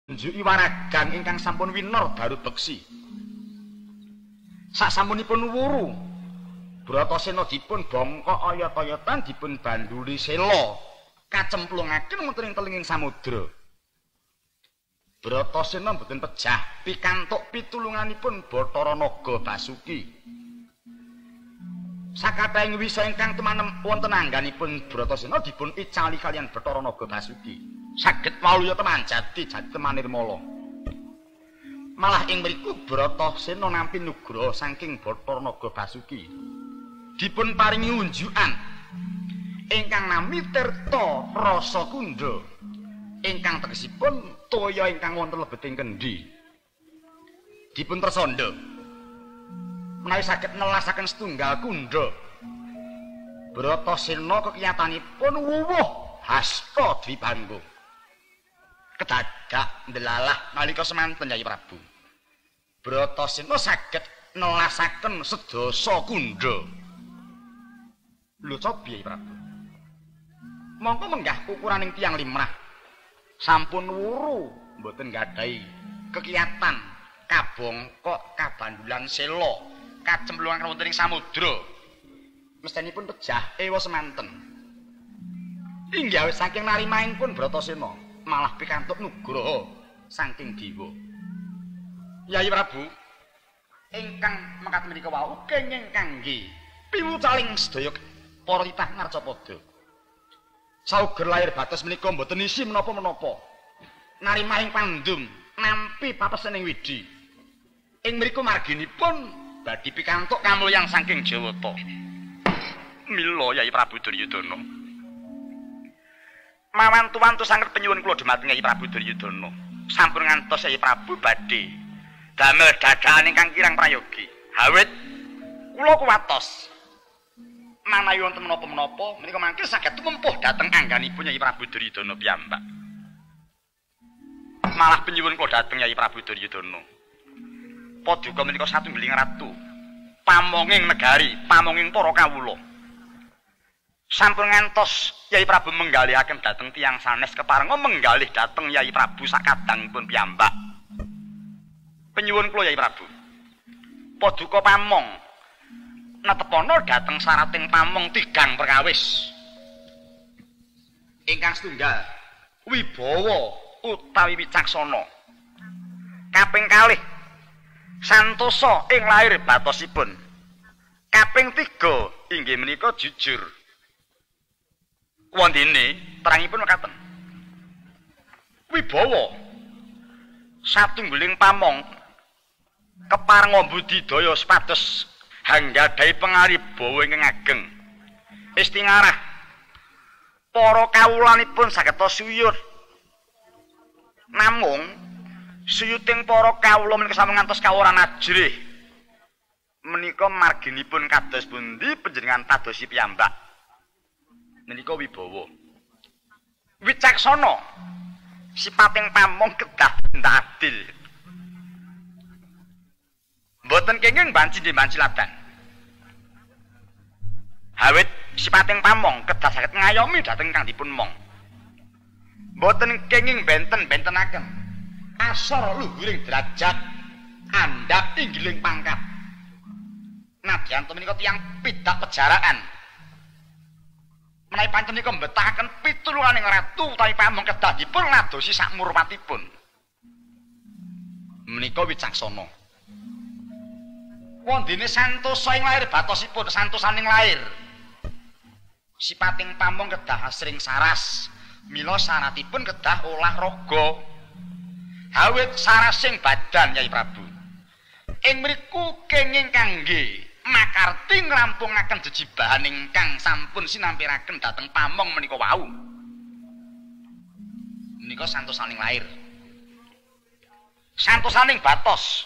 njuki waragan ingkang sampun winor daru beksi. Sasampunipun wuru Bratasena dipun bongkok oyot-oyotan dipun banduli sela kacemplungaken wonten ing telinging samudra. Bratasena mboten pejah pikantuk pitulunganipun Bathara Naga Basuki. Sakathahing wisa ingkang tumanem wonten angganipun Bratasena dipun icali kaliyan Bathara Naga Basuki. Saged waluya temanjati jati Nirmala. Malah ing mriku Bratasena nampi nugraha saking Bathara Naga Basuki. Dipun paringi unjukan ingkang nami Tirta Rasa Kundha. Ingkang tegesipun toya ingkang wonten lebeting kendi. Dipun tresandha menawi saged nelasaken setunggal kundha. Bratasena kekiyatanipun wuwuh hasta dwibangga. Kedadak ndelalah nalika semanten Yai Prabu. Bratasena saged nelasaken sedasa kundha. Lho cobi Yai Prabu. Mongko menggah ukuraning tiyang limrah. Sampun wuru mboten gadhahi kekiyatan kabongkok kabandulan sela kacemplungan wonten ing samudra. Mestenipun pejah ewa semanten. Inggih awit saking narimaingipun Bratasena malah pikantuk nugraha saking dewa. Yai Prabu, ingkang mangkat menika wau kenging kangge piwucaling sedaya para titah ngarcapada. Sauger lair batas menika mboten isi menapa-menapa. Narimahing pandum nampi papesening widi. Ing mriku marginipun badhe pikantuk kamulyan saking Jawata. Mila Yai Prabu Duryudana. Mawantu-wantu sanget penyuwun kula dhumateng Yai Prabu Duryudana. Sampun ngantos Yai Prabu badhe damel dadakan ingkang kirang prayogi. Awit kula kuwatos manawi wonten menapa-menapa menika mangke saged tumempuh dhateng angganipun Yai Prabu Duryudana piyambak. Malah penyuwun kula dhateng Yai Prabu Duryudana. Paduka menika satunggiling ratu, pamonging negari, pamonging para kawula. Sampun ngantos Yai Prabu menggalihaken dhateng tiyang sanes keparenga menggalih dhateng Yai Prabu sakadangipun piyambak. Penyuwun kula Yai Prabu. Paduka pamong netepono dhateng sarating pamong tigang perkawis. Ingkang setunggal wibawa utawi wicaksana. Kaping kalih santosa ing lair batosipun. Kaping 3 inggih menika jujur. Wondene terangipun mekaten. Wibawa satunggiling pamong keparenga budidaya supados hanggadhahi pangaribawa ingkang ageng. Istingarah para kawulanipun saged suyut. Namung suyuting para kawula menika sampun ngantos kawuran ajrih. Menika marginipun kados pundi panjenengan padosi piyambak. Menika wibawa. Wicaksana sipating pamong kedah adil. Mboten kenging banci ladan. Awit sipating pamong kedah saged ngayomi dhateng kang dipun mong. Mboten kenging benten-bentenaken asor luhuring derajat andhap inggiling pangkat. Nadyan menika tiyang pidak pejaraan. Menawi pancen menika mbetahaken pitulunganing ratu utawi pamong kedah dipun ngadosi sak murpatipun. Menika wicaksana. Wondene santosa ing lair batosipun santosaning lair. Sipating pamong kedah asring saras, mila saratipun kedah olah raga. Awit sarasing badan Yai Prabu. Ing mriku kenging kangge makarti ngrampungaken jejibahan ingkang sampun sinampiraken dhateng pamong menika wau. Menika santosaning lair. Santosaning batos.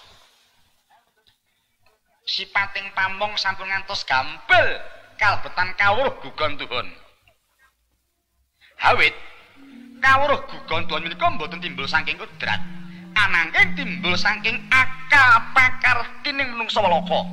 Sipating pamong sampun ngantos gampil kalbetan kawruh gugon Tuhan. Awit kawruh gugon Tuhan menika mboten timbul saking kudrat, ananging timbul saking akal pakar kining menungsa walaka.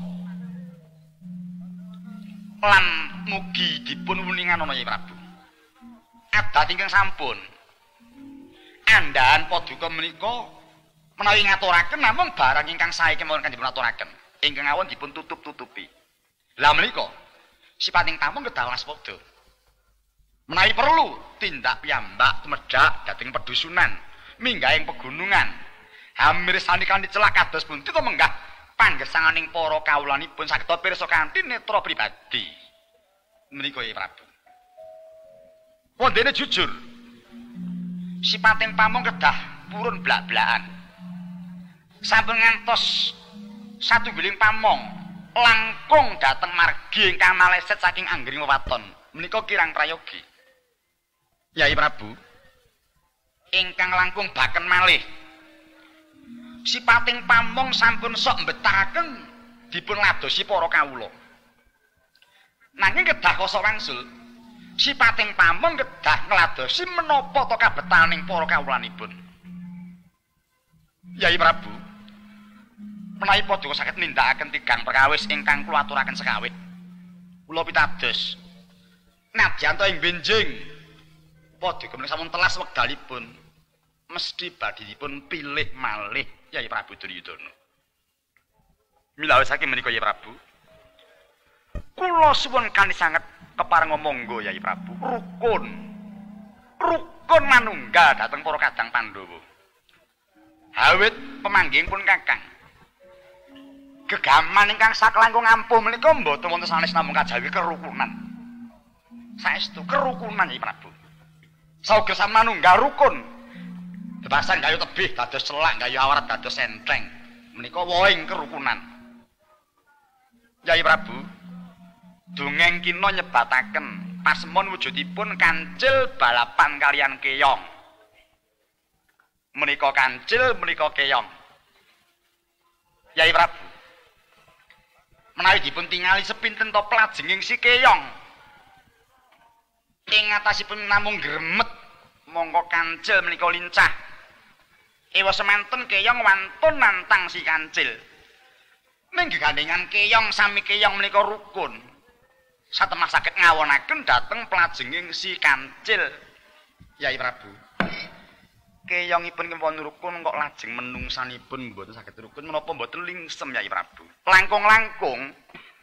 Lan mugi dipun wuningan ana Yai Prabu. Adat ingkang sampun Andahan paduka menika menawi ngaturaken namung barang ingkang sae kemawon kanjeng dipun aturaken. Ingkang awon dipun tutup-tutupi. Lah menika sipating tamu kedah waspada. Menawi perlu tindak piyambak tumedhak dhateng pedusunan, minggah ing pegunungan. Hamir sanikane celak kados pundi to menggah panggesanganing para kawulanipun saged pirsa kanthi netra pribadi. Menika ya Prabu. Wondene jujur. Sipating pamong kedah purun blak-blakan. Sampun ngantos satunggiling pamong langkung dhateng margi ingkang maleset saking anggering wewaton. Menika kirang prayogi. Yai Prabu, ingkang langkung baken malih. Sipating pamong sampun sok mbetahaken dipun ladosi para kawula. Nanging kedah kasa wangsul, sipating pamong kedah ngladosi menapa to kabetaning para kawulanipun. Yai Prabu, menawi paduka saged nindakaken tigang perkawis ingkang kula aturaken sekawit. Kula pitados nadyan to ing benjing paduka menika sampun telas wekdalipun mesti badhe dipun pilih malih Yai Prabu Duryudana. Milawis saking menika Yai Prabu, kula suwun kanthi sanget kepareng monggo Yai Prabu rukun manunggal dhateng para kadang Pandhawa. Awit pemanggih pun Kakang gegaman ingkang saklangkung ampuh menika mboten wonten sanes namung kajawi kerukunan. Saestu kerukunan Yai Prabu. Sauga samanunggal rukun. Bebasan gayu tebih dados celak, gayu awarat dados enteng. Menika woing kerukunan. Yai Prabu, dongeng kina nyebataken pasemon wujudipun kancil balapan kaliyan keong. Menika kancil, menika keong. Yai Prabu, menawi dipun tingali sepinten to plajenging si keong. Ing atasipun namung gremet, mongko kancil menika lincah. Ewa semanten keong wantun nantang si kancil. Ning gegandhengan keong sami keong menika rukun. Satemah saged ngawonaken dhateng plajenging si kancil. Yai Prabu, keongipun kempun rukun kok lajeng menungsanipun mboten saged rukun menapa mboten lingsem Yai Prabu. Langkung-langkung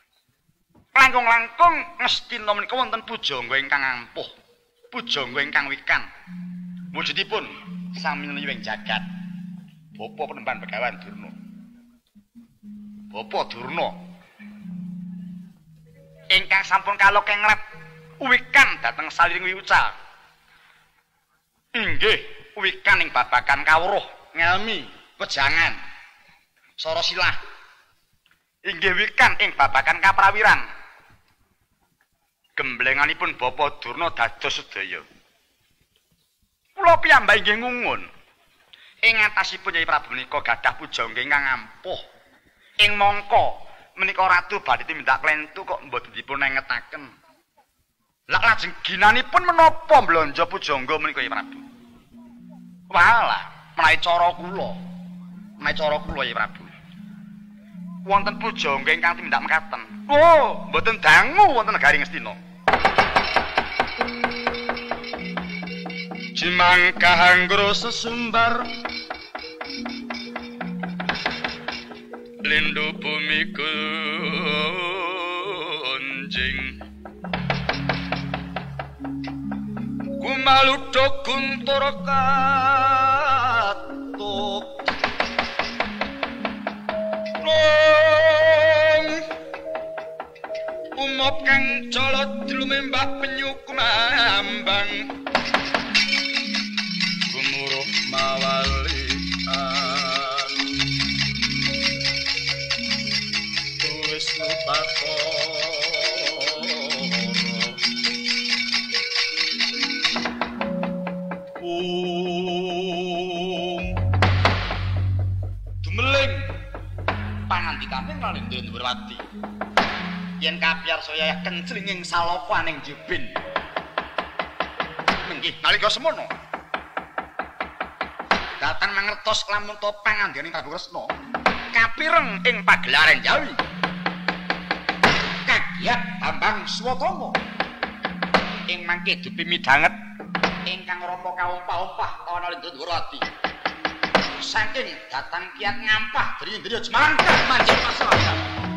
ngestina menika wonten pujangga ingkang ampuh, pujangga ingkang wikan. Wujudipun sami nyuwing jagat. Bapa Penemban Begawan Durna. Bapa Durna ingkang sampun kalokenglet wikan dhateng saliring wiucal. Inggih wikan ing babagan kawruh, ngelmi, wejangan, sara silah. Inggih wikan ing babagan kaprawiran. Gemblenganipun Bapa Durna dados sedaya. Kula piyambak inggih ngungun. Ing atasipun Yai Prabu menika gadah pujangga ingkang ampuh. Ing mangka menika ratu badhe tumindak klentu kok mboten dipun engetaken. Lah lajeng ginanipun menapa mblanja pujangga menika Yai Prabu? Walah, menawi cara kula Yai Prabu. Wonten pujangga ingkang tumindak mekaten. Oh, mboten dangu wonten negari Ngastina. Cimangka anggro sesumbar lindu bumi kunjing kumaludok guntur katuk umop kang colot lumembah penyu kumambang gumuruh mawalian tulis nupakoro dumeling pangandikane nalindhen Werwati yen kapiar saya kenclinging salopaning jubin nggih nalika semono datang mangertos lamun to pangandhening Prabu Kresna kapireng ing pagelaran Jawi kagiat Bambang Swatama ing mangke dupi midhanget ingkang rama kaumpah-umpah ana Lendra Dwarawati. Saking datang kiat ngampah Dri-Indriya Jemangkah manjing masyarakat.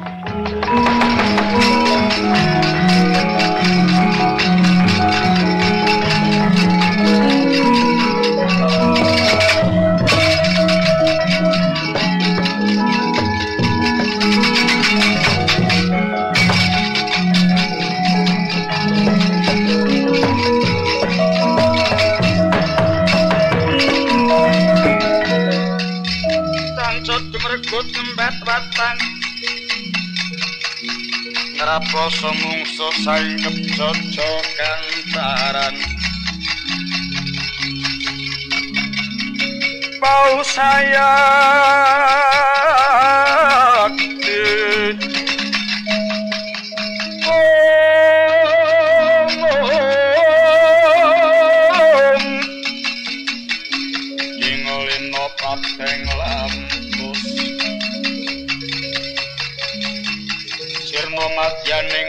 Mergut ngembet watan ngraposo mungso saingep jojo kantaran bau saya Ingolino pateng lampus Sirno madyaning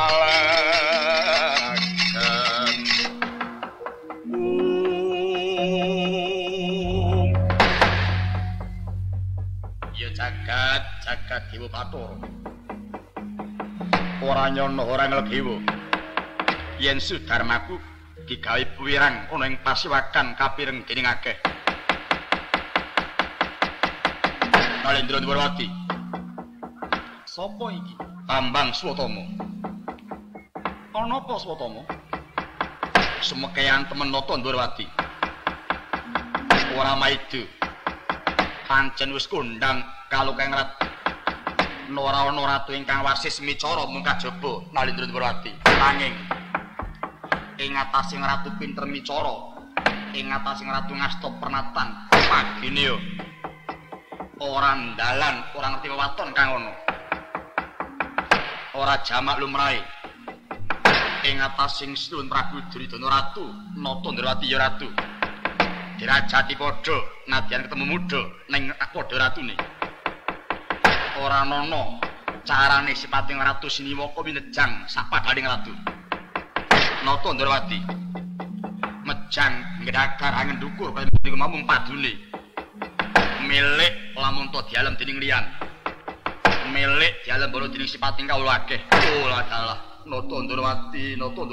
palagan Ya jagat Dewa Bathara ora nyono ora nglegewa yen Sudarmaku digawe puwirang ana ing pasiwakan kapireng dening akeh Lendra Dwarawati. Sopo iki? Bambang Swatama. Ana apa Swatama? Semekean temen Nata Dwarawati. Ora maido. Pancen wis kondang kalukengrat. Nora ana ratu ingkang wasis micara mung kajaba Nalendra Dwarawati. Nanging ing atasing ratu pinter micara, ing atasing ratu ngasta pernatan, pagine yo ora ndalan, ora ngerti wewaton kang ana. Ora jamak lumrahe. Ing atasing Sunan Prabu Duryudana ratu, Nata Ndrawati ya ratu. Dirajati padha nadyan ketemu mudha ning padha ratune. Ora ana carane sipating ratu Siniwaka minejang sapadaning ratu. Nata Ndrawati mejang ngedakar angin dukur kaya niku mamung padune. Milik lamun to dialem dening liyan. Milik dialem bolo dening sipating kawula akeh. Oh ladalah Nata Ndrawati.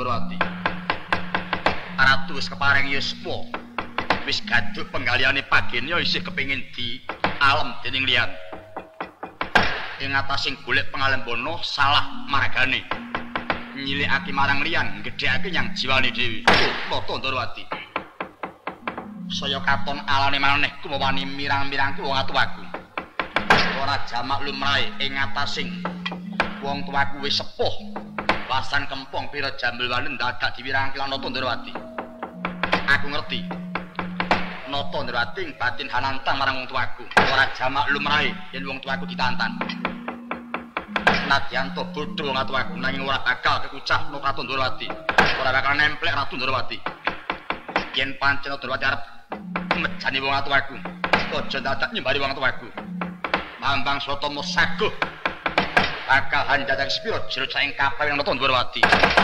Ratu wis kepareng yuswa. Wis gaduk penggaliane pagenya isih kepengin di alam dening liyan. Ing atasing golek pangalembono salah margane. Nyilikake marang liyan, gedhekake nyang jiwane dhewe. Nata Ndrawati. Saya katon alane maneh kumawani mirang-mirangku wong atuwaku. Ora jamak lumrahe ing atasing wong tuwaku wis sepuh. Wasan kempong pira jambel wanen dadak diwirangke lan Nata Ndrawati. Aku ngerti. Nata Ndrawati batin hanantang marang wong tuwaku. Ora jamak lumrahe yen wong tuwaku ditantang. Nadyan to bodho wong atuwaku nanging ora bakal kekucah Nata Ndrawati. Ora bakal nemplek Ratu Ndrawati. Yen pancen Ndrawati arep mejani wong atuwaku, aja dadak nyembari wong atuwaku. Bambang Swatama saguh bakal handhadak sepira jero saing kapal Nata Ndrawati.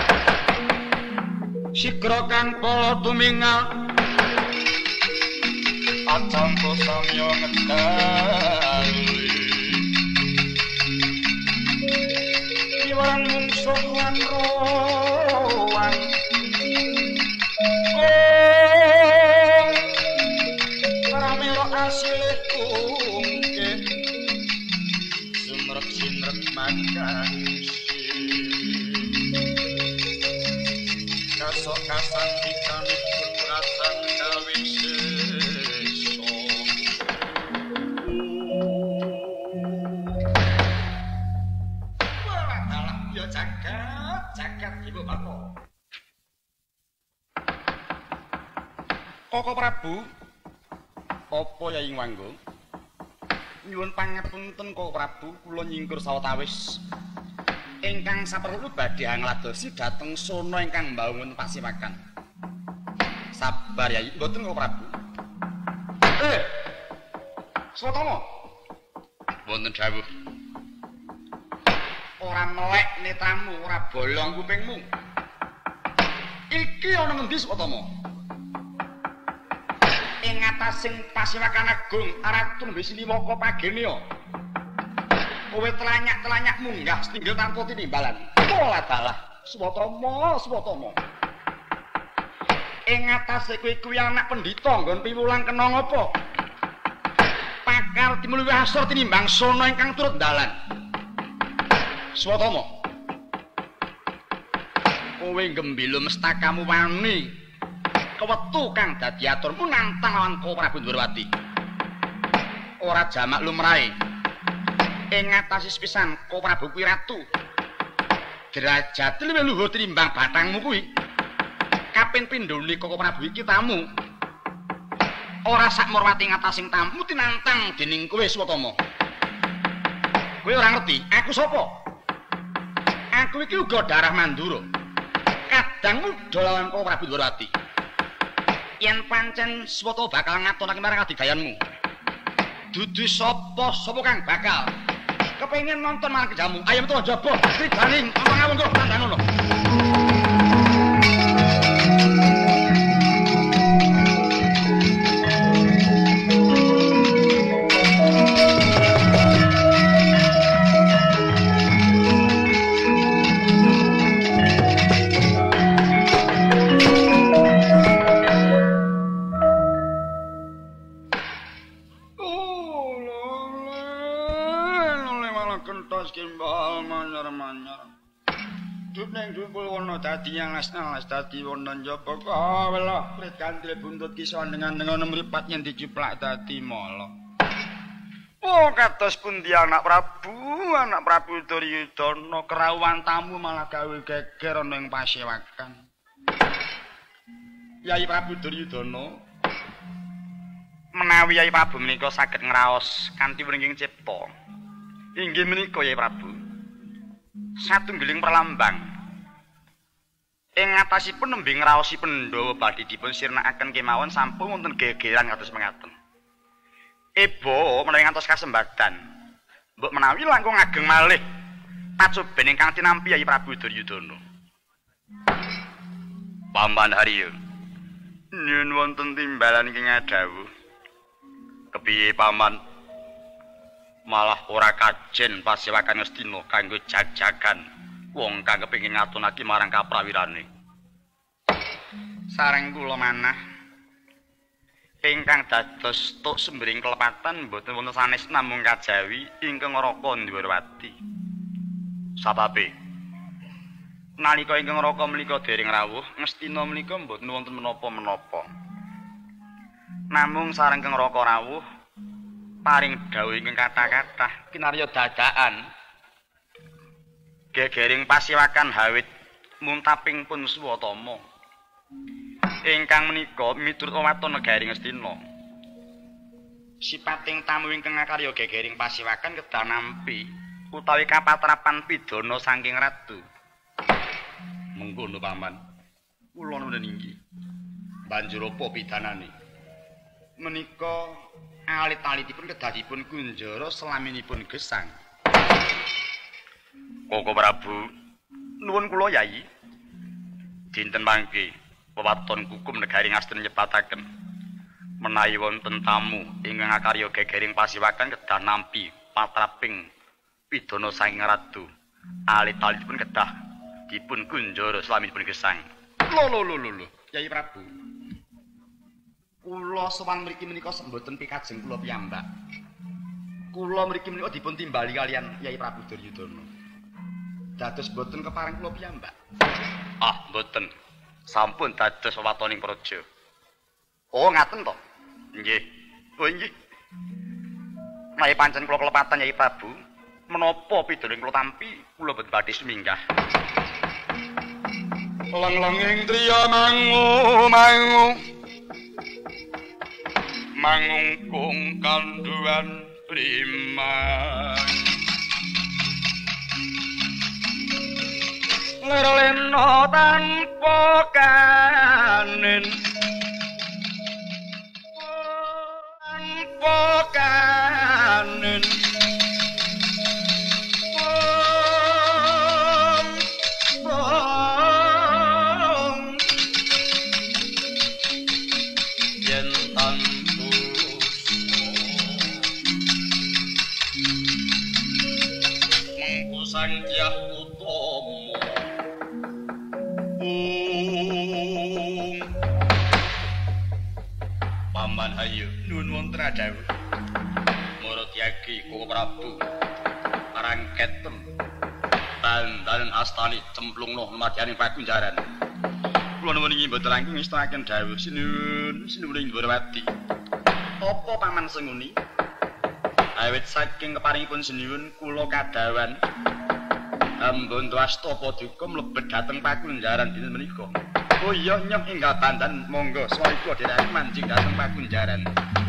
Sigra kang kala tumingal acampa samya ngedali iwaran mungsuh lan rowan paramela asilih kungke sumrep sinrep makansi kasok kasan dikanipun rasan gawe seso wala ya jagat Dewa Bathara. Koko Prabu apa Yayi Wanggo? Nyuwun pangapunten Koko Prabu, kula nyingkur sawetawis ingkang saperlu badhe angladosi dhateng sono ingkang mbangun pasiwakan. Sabar Yayi, mboten Koko Prabu. Swatama. Wonten dawuh. Ora melek netramu, ora bolong kupingmu. Iki ana ngendi Swatama? atasing Pasiwakan Agung Ratu Nembe Siliwaka Pagenya. Kowe telanyak-telanyak munggah setinggil tanpa tinimbalan. Pola dalah Swatama, Swatama. Ing atase kowe kuwi anak pendhita nggon piwulang kena ngapa? Pakar timuluwi asor tinimbang sono ingkang turut dalan. Swatama. Kowe gembila mestakamu wani. Kewetu kang dadi aturmu nantang lawan Prabu Ndrawati. Ora jamak lumrahe. Ing ngatas pisan Prabu kuwi ratu. Derajat luwih luhur tinimbang bathangmu kuwi. Kaping pindhone Prabu iki tamu. Ora sak murwati ngatasing tamu tinantang dening kowe Swatama. Kowe ora ngerti aku sapa? Aku iki uga darah Mandura. Kadang muda lawan Prabu Ndrawati. Yen pancen Swata bakal ngatonake marang adigayanmu. Dudu sapa kang bakal kepengin nonton marang kejamu. Ayo metu njaba, diganing ngawung kok tandang ngono. Ning dhuwur wana dadi yang asnas dadi wana njaba kawelah prit kanthi buntut kisah dengan mripat yen diciplak dadi mala. Oh kados pundi anak Prabu Duryudana kerawuhan tamu malah gawe geger ana ing Pasiwakan. Yai Prabu Duryudana menawi Yai Prabu menika saged ngraos kanthi wringing cipta. Inggih menika Yai Prabu. Satunggiling perlambang ing ngatasipun nembe ngraosi Pandhawa badhe dipun sirnakaken kemawon sampun wonten gegeran kados mengaten. Ebo menawi ngantos kasembadan mbok menawi langkung ageng malih pacoben ingkang tinampi Yai Prabu Duryudana. Paman Harya nyuwun wonten timbalan ing ngadhawuh. Kepiye paman? Malah ora kajen Pasiwakan Ngastina kanggo jag-jagan wong kang kepengin ngatunake marang kaprawirane. Sareng kula manah ingkang dados tuk sembring kelepatan mboten wonten sanes namung kajawi ingkang Raka Ndrawati. Sababe nalika ingkang Raka menika dereng rawuh, Ngastina menika mboten wonten menapa-menapa. Namung sareng ingkang Raka rawuh paring dawuh ingkang kathah-kathah kinarya dadakan gegering Pasiwakan hawit muntaping pun Swatama ingkang menika miturut waton negari Ngastina. Sipating tamu ingkang karya gegering Pasiwakan kedah nampi utawi kapatrapan pidana saking ratu. Mengkono paman, kula nuwun inggih. Banjur apa pidanane? Menika alit-alitipun kedah dipun kunjara selaminipun gesang. Koko Prabu, nuwun kula Yai. Dinten mangke wewaton kukum negari Ngastina nyebataken menawi wonten tamu ingkang karya gegering Pasiwakan kedah nampi patraping pidana saking ratu. Alit-alitipun kedah dipun kunjara selaminipun gesang. Lho, Yai Prabu. Kula sowan mriki menika mboten pikajeng kula piyambak. Kula mriki menika dipun timbali kalian Yai Prabu Duryudana. Dados mboten kepareng kula piyambak. Ah, mboten. Sampun dados wewatoning praja. Oh, ngaten to? Nggih. Oh, nggih. Menawi pancen kula kelepatan Yai Prabu, menapa pidana kula tampi, kula boten badhe suminggah. Lang-langing triya mangu mangungkung kanduan priman ngerlena tanpa kanen yen tanpa Sang Hyang Utama Paman Hayu nuwun wonten adhawuh Maratyagi Koko Prabu parangketem bandalan astani cemplungno madyaning pakunjaran kula nuwun inggih mboten langkung ngestakaken dawuh sinuwun Ndwarawati apa paman senguni awit saking keparingipun sinuwun kula kadawan Ambondwasta Paduka mlebet dhateng pakunjaran dinten menika. Oh iya nyong enggal bandan monggo sawiko dherek manjing dhateng pakunjaran.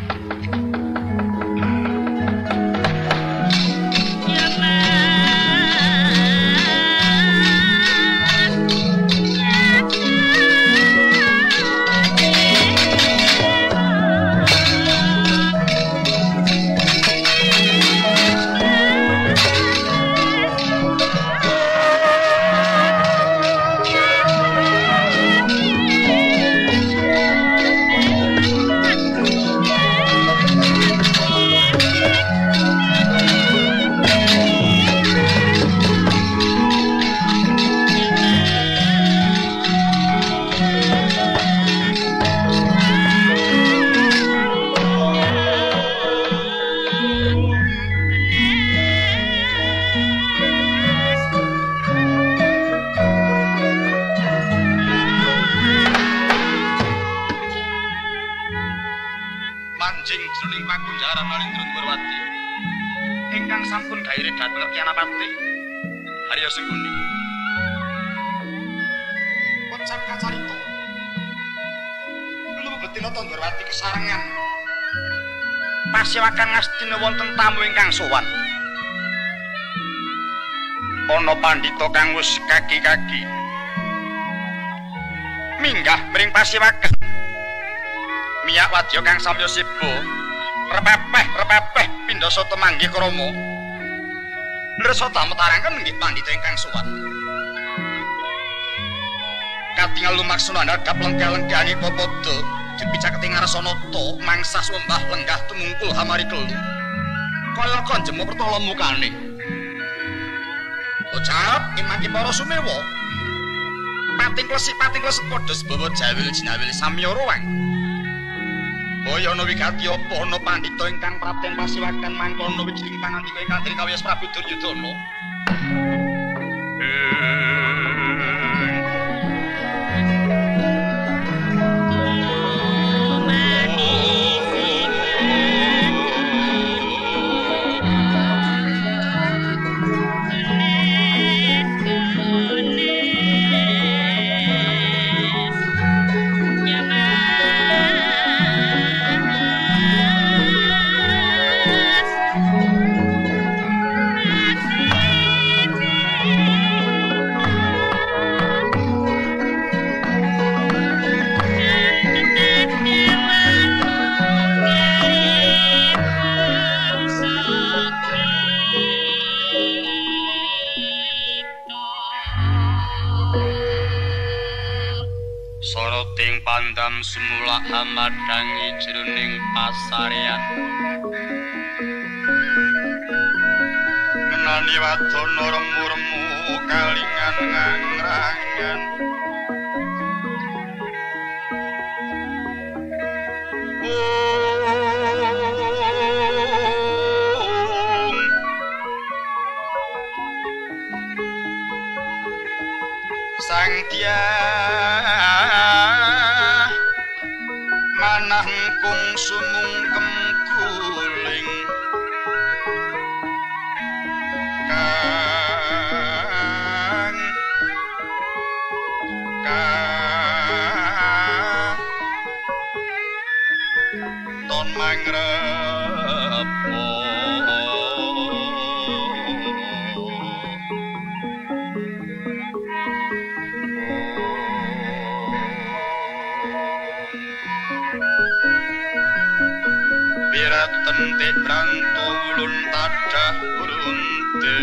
Pasewakan ngastina wonten tamu ingkang sowan. Ana pandhita kang wis kaki-kaki. Minggah mring pasewakan. Miyak wadya kang samya siba, repepeh pindhasa temanggih krama. Nresa dametaranken nggih pandhita ingkang sowan. Katingal lumaksana andhap lenggah-lenggahing papada dipicaketi ngarsanata mangsas wembah lenggah tumungkul hamari kelu kaya kanjeng pertala mukane ucap imangke para sumewa pating klesik padha sebawa jawil jinawil samya rowang boyo ana wigati apa ana pandhita ingkang praten pasewakan mangkono wijining pangandika ingkang dari kawiyas Prabu Duryudana Pandam semula amadangi jroning pasarean ngenani wadana remu-remu kalingan ngangrangan Sang manahkung sumungkem guling kang ton mangrepo Tente branto ulun tadah urunte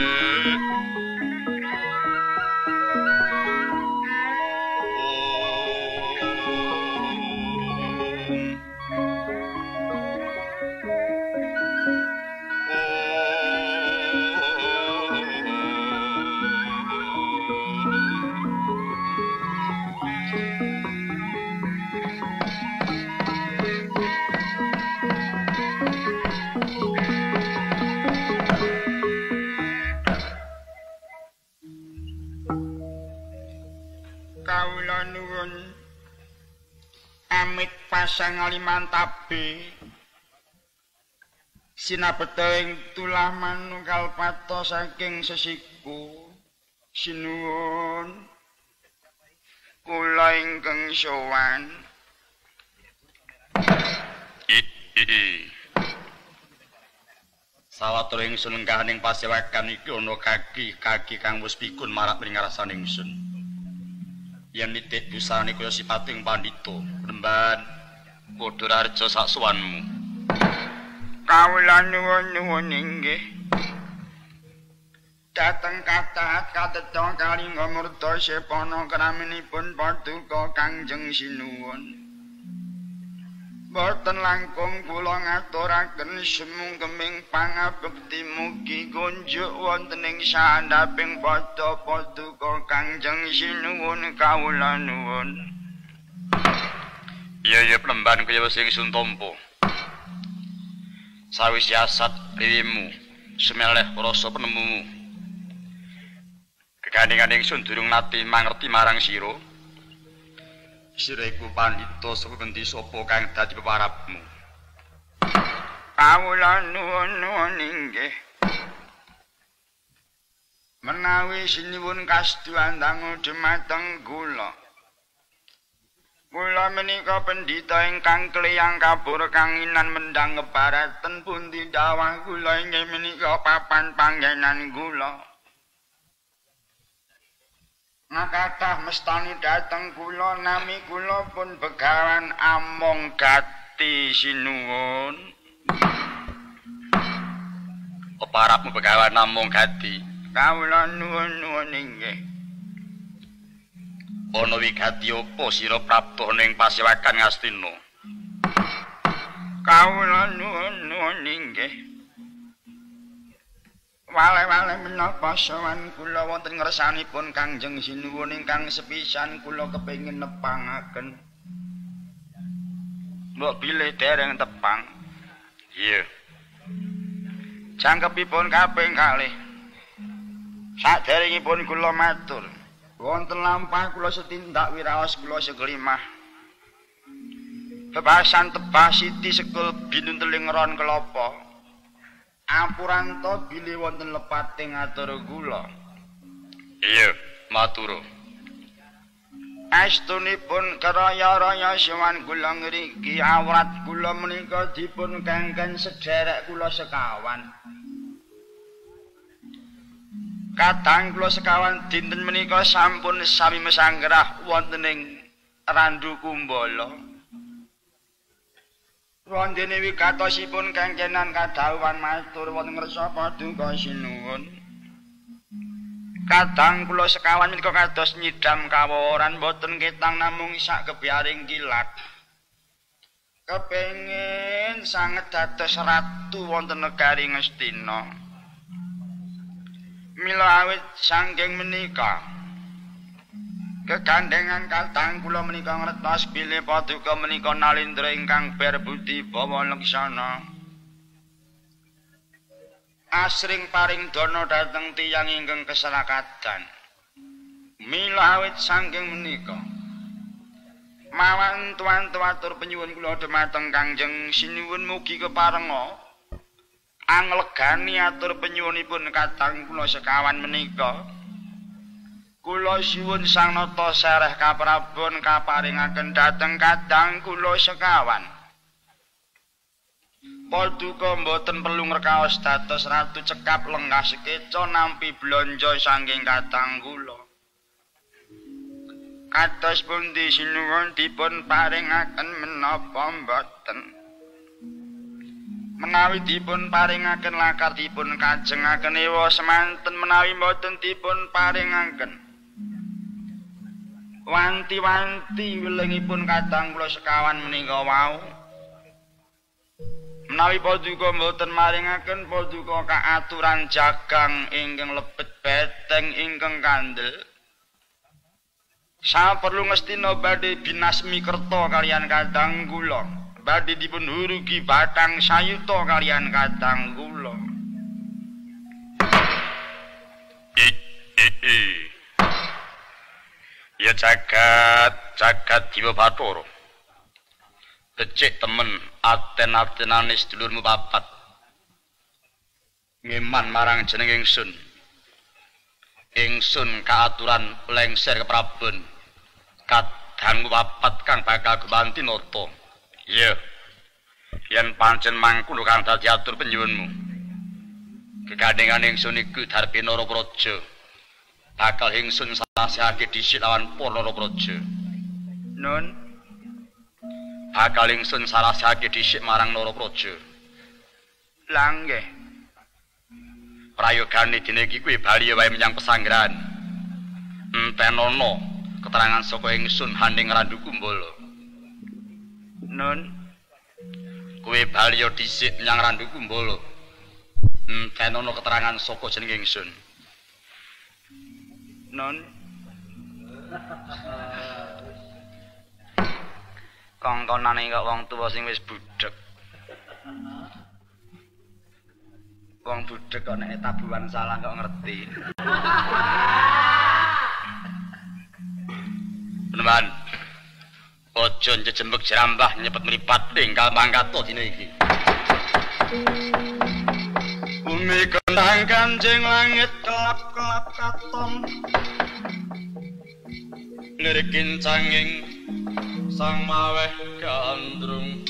sangali mantabe sinabeteng tulah manungkal pato saking sesiku sinuwun kula ingkang sowan sawetara ingsun kahaning pasewakan iki ana kaki kang wis pikun marak ing ngarasane ingsun yen nitik busane kaya sipating pandhita remban padha raja saksuwanmu kawula nuwun inggih dateng kathah katedha kalingga murda sepana kraminipun paduka Kangjeng Sinuwun boten langkung kula ngaturaken semungkeming pangabekti mugi kunjuk wonten ing sandhaping paduka Kangjeng Sinuwun kawula nuwun. Iya plemban kaya wis ingsun tampa. Sawise asat riwimu semeleh rasa penemumu. Kekandhingan ingsun durung nate mangerti marang sira. Sira iku pandhita saka ngendi sapa kang dadi peparapmu? Kawula nuwun inggih. Menawi sinuwun kastuandang dhumateng kula. Kula menika pendhita ingkang kliyang kabur kanginan mendang kebaratan pundi dawah kula inggih menika papan panggenan kula. Ngakathah mestani dateng kula nami kula pun begawan among gati sinuwun. Peparapmu begawan among gati. Kawula nuwun inggih. Ana wigati apa sira prapta ning pasewakan Ngastina? Kawula nuwun inggih. Wale-wale menapa sawan kula wonten ngersanipun Kangjeng Sinuwun ingkang sepisan kula kepengin nepangaken. Mbok bilih dereng tepang. Iya. Jangkepipun kaping kalih. Saderengipun kula matur, wonten lampah kula setindak wiraos kula sekelimah. Bebasan tebah siti sekul binunteling ron kelapa. Ampuranta bilih wonten lepating atur kula. Iya, matur. Astunipun karaya-raya sawan kula ngriki awrat kula menika dipun kengken sederek kula sekawan. Kadang kula sekawan dinten menika sampun sami mesanggrah wonten ing Randu Kumbala. Wondene wigatosipun kengkenan kadhawuhan matur wonten ngersa paduka Sinuwun. Kadang kula sekawan menika kados nyidam kaworan boten ketang namung sak kebiaring kilat. Kepengin sanget dados ratu wonten negari Ngastina. Mila awit saking menika kegandhengan kadang kula menika ngertos bilih paduka menika nalindra ingkang berbudi bawa leksana. Asring paring dana dhateng tiyang ingkang keselakadan. Mila awit saking menika mawan tuan-tuatur penyuwun kula dhumateng Kangjeng Sinuwun mugi keparenga anglegani atur penyuwunipun kadang kula sekawan menika. Kula siwun Sang Nata Sereh kaprabon kaparingaken dhateng kadang kula sekawan. Paduka mboten perlu ngrekaos dados ratu cekap lenggah sekeca nampi blanja saking kadang kula. Kados pundi sinuwun dipun paringaken menapa mboten? Menawi dipun paringaken lakar dipun kajengaken ewa semanten menawi mboten dipun paringaken. Wanti-wanti wilingipun kadang kula sekawan menika wau. Menawi paduka mboten maringaken paduka kaaturan jagang ingkang lebet beteng ingkang kandel. Saperlu Ngastina badhe binasmi kerta kaliyan kadang kula. Badhe dipun hurugi batang sayuta kaliyan kadang kula. Ya jagat Diwa Bathara. becik temen aten-atenane sedulurmu papat. Ngeman marang jeneng ingsun. Ingsun kaaturan lengser keprabon. Kadangmu papat kang bakal gumanti nata. Iya. Yen pancen mangkono kang dadi atur penyuwunmu. Gegandhengan ingsun iku darbe Narapraja. Bakal ingsun sasihake dhisik lawan para Narapraja. Nun. Bakal ingsun sarasake dhisik marang Narapraja. Lah nggih. Prayogane dene iki kuwi bali wae menyang pesanggrahan. Entenono keterangan saka ingsun Handing Randu Kumbala. Nun. Kuwi bali dhisik menyang Randu Kumbala. Entenono keterangan saka jeneng ingsun. Nun. Kongkonane kok wong tuwa sing wis budheg. Wong budheg kok nek tabuhan salah kok ngerti. Peneman. Aja njejembek jerambah nyepet mripat enggal mangkato dina iki. Bumi gendang kanjeng langit kelap-kelap katon. Lirikin canging sang maweh gandrung.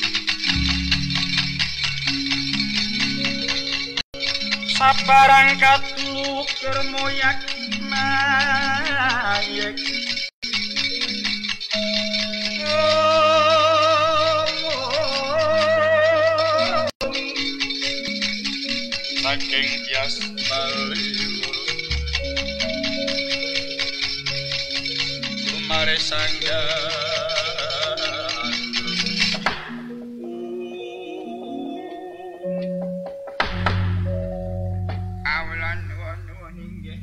Sabarang katlu kermoyak mayek. Saking tias baliwur kumare sangga awalan nuwun inggih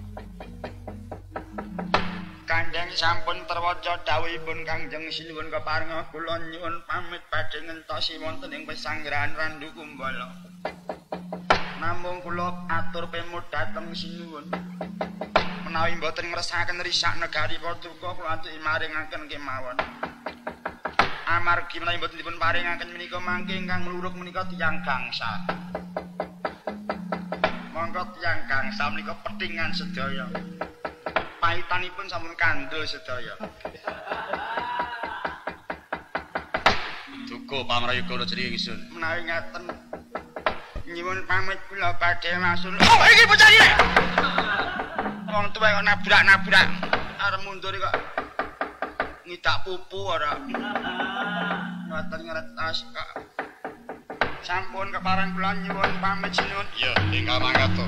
Kanjeng sampun terwaca dawuhipun Kanjeng Sinuwun keparenga kula nyuwun pamit badhe ngentosi wonten ing pesanggrahan Randu Kumbala. Namung kula atur pemut dhateng sinuwun. Menawi mboten ngresakaken risak negari Portugal kula aturi maringaken kemawon. Amargi menawi mboten dipun paringaken menika mangke ingkang mluruk menika tiyang gangsa. Monggo tiyang gangsa menika pethingan sedaya. Paitanipun sampun kandel sedaya. Duka pamrayoga kula jeneng ingsun. Menawi ngaten nyuwun pamit kula badhe masul. Oh, iki bocah iki. Wong tuwa kok nabrak-nabrak arep mundur kok ngidak pupu ora. Mboten ngertos kok. Sampun kepareng kula nyuwun pamit sinuwun. Iya, enggal mangkato.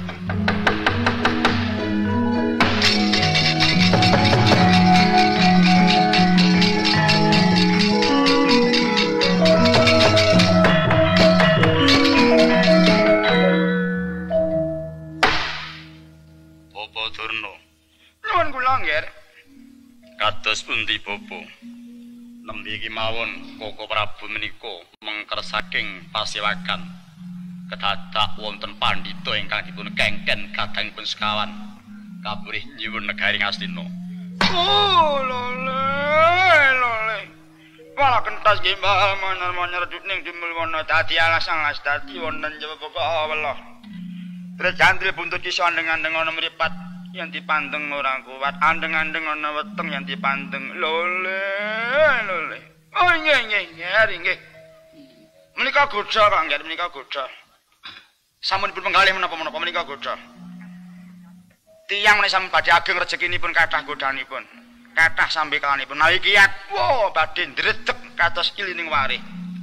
Kados pundi Bopo? Nembe iki mawon Koko Prabu menika mengker saking pasewakan kedadak wonten pandhita ingkang dipun kengken kadangipun sekawan kaburih nyuwun negari Ngastina. Oh, lole. Wala kentas nggih mbah manyer ning dumul wana dadi alas-alas dadi wonten jaba pokok Allah. Terus jandil buntut iso andeng-andeng ana mripat yang dipandeng orang kuat, andeng-andeng ana weteng yang dipandeng lole. Oh nggih. Menika godha kok nggih, menika godha. Sampun dipun penggalih menapa-menapa menika godha. Tiyang menika sampun badhe ageng rezekinipun kathah godhanipun. Kathah sambe kalanipun. Menawi kiyat, wo badhe ndredeg kados ilining warih.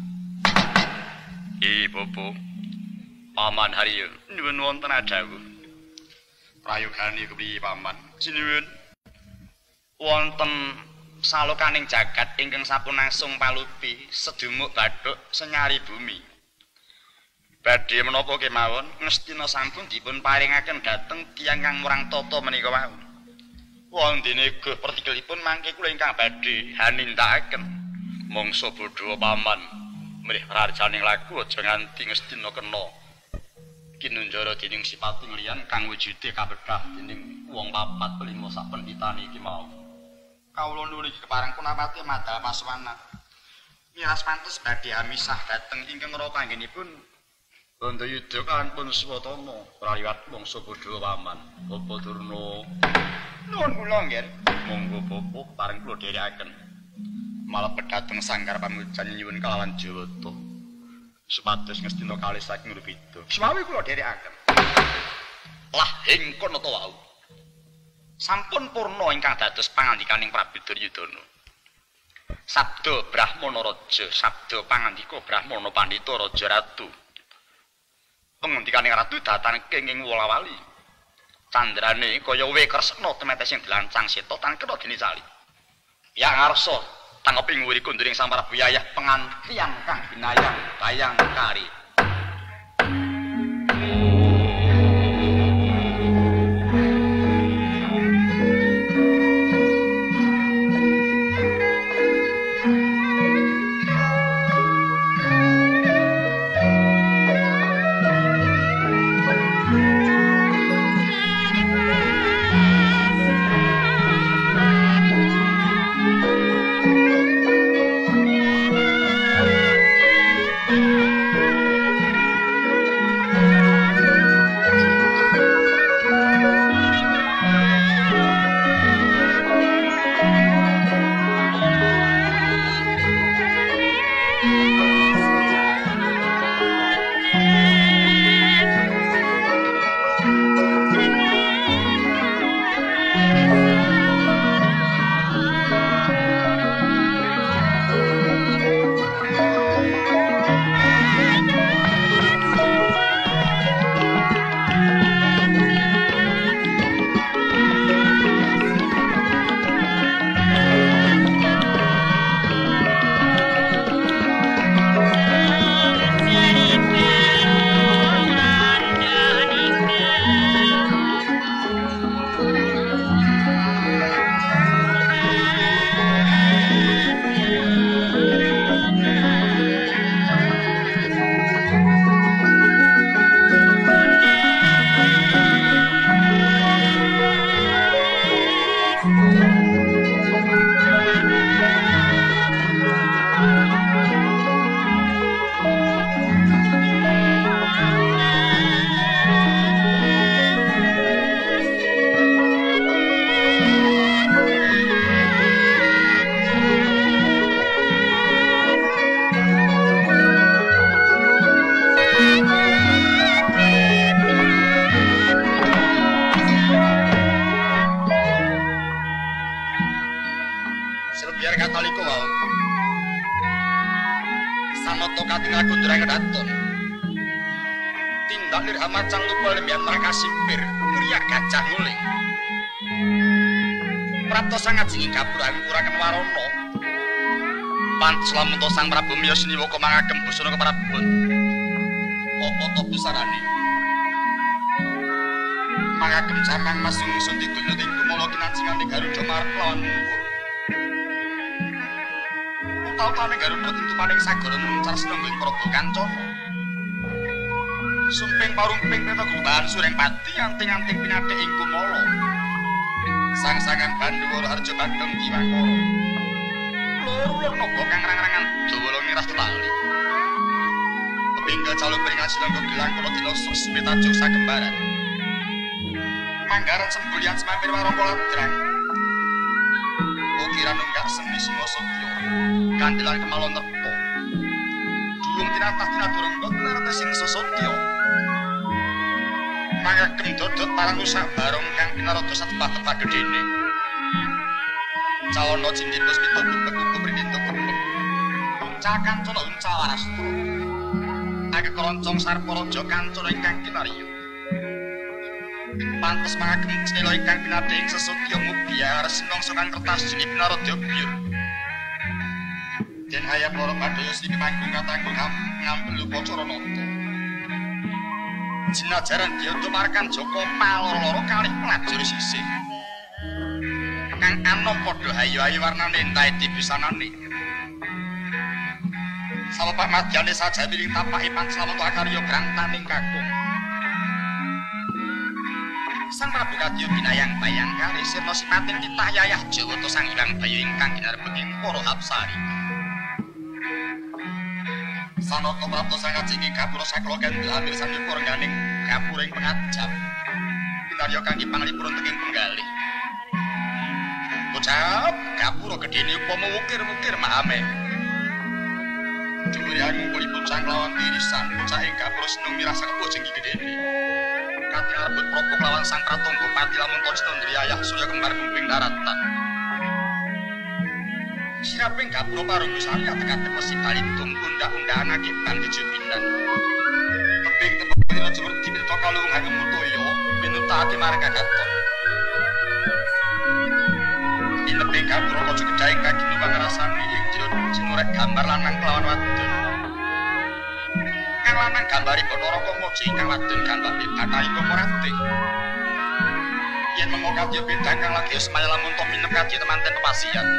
Bopo. Paman Haryo nyuwun wonten adhawuh. Prayogane kepriye Paman? Sinuwun wonten salokaning jagat ingkang sampun nangsung palupi sedumuk bathuk senyari bumi. Badhe menapa kemawon Ngastina sampun dipun paringaken dhateng tiyang kang murang tata menika wau. Wondene guh pertikelipun mangke kula ingkang badhe hanindakaken. Mongso bodho Paman, mrih prarjaning laku aja nganti Ngastina kena kinunjara dening sipating liyan kang wujude kabedah dening wong papat lima sak pendhitane iki mau. Kawula nuwun iki kepareng punapati madal paswana. miras pantes badhe amisah dhateng ingkang ora panggenipun Bandayuda kanpun Swatana praliwat mangsa padha waman. Bapa Durna nuwun kula nggih. Monggo Bapa pareng kula dherekaken. Malebet dhateng sanggar pamujan nyuwun kalawan Jawata. Supados ngestina kalih saking Rupida. Semawi kula dherekaken. Lah ing kono to wau. Sampun purna ingkang dados pangandikaning Prabu Duryudana. Sabda Brahmana Raja, sabda pangandika Brahmana Pandhita Raja Ratu. Pangandikaning ratu datang kenging wolawali. Candrane kaya we kresna temete sing dilancang seta tangkena dene cali. Ya ngarsa tangeping wuri kunduring Sang Prabu Yayah pengantian kang binayang bayang kari. Slameto Sang Prabu miyos niwaka mangagem busana keprabon. Apa to busarane? Mangagem jamang Mas Sungsun didulur ing kumala kinancingane Garuda marep lawan Mungkur. Utawa-utawane Garuda tintupaning sagara muncar senenggo ing Prabu Kancana. Sumping parumping peta gubahan Sureng Pati anting-anting pinathik ing kumala. Sang-sangang Bandhuwara Arja Bagong Diwakara. Loro naga kang rang-rangan dawa miras tetali. Pepinggal calung peringan sinangga gelang kala dina susmi tajuk sagembaran. Manggaran sembulian semampir warangka ladrang. Ukiran nunggak seni Singasatya kandelan kemalon nerta. Dulung tinatah tinadurengga tinarata Singasatya. Mangagem dodot parang rusak barong kang pinarata satepah-tepah gedene. Calana cindin puspita bubek-bubek rintintu bubek. Uncal kancana uncal warasta. Ake keroncong Sarparaja kancana ingkang kinarya. Pantes mangagem cinela ingkang pinadhe ing sesotya mubiar sinongso kang kertas jeni pinaradya biur. Den hayap loro badaya sing manggung katanggung ngampel upacara nata. Jinajaran Dyata markan Joko maloro-loro kalih pelajur sisih. Kang anom padha ayu-ayu warnane entahe dibisanane. Sawepak madyane sajawiring tapake Panclawata akarya brantaning kakung. Sang Prabu Kadya binayang-bayang kali sirna sipating titah yayah Jawata Sang Hyang Bayu ingkang ginarep ing para Hapsari. Sanata prapta sangat singing gapura sakala kendel amir sanyukur ganing gapuring pengajap. Pinarya kangge panglipurun tenging penggalih. Bocah gapura gedene upama wukir-wukir mahame. Dhuwure ngungkulipun canglawan tirisan bocah ing gapura seneng mirasa kebojeng iki gedene. Katrabut prapok lawan sang pratangga pati lamun Tondriyayah Surya kembar kumping daratan. Siraping gapura parunggu sami atek-atek wesi balitung undang-undangan akibat kejupinan. Tebing tebing raja werdi minta kalung hangem Mutoyo minutake marang Kagaton. Tebing gapura kaca gedhe ingkang ginuwang rasane ing jero jenurek gambar lanang kelawan wadon. Kang lanang gambari Bathara Kamaca ingkang wadon gambare Bathari Kamarati. Yen mengokati bintang kang lagi semaya lamun to minep kaji temanten pepasihan.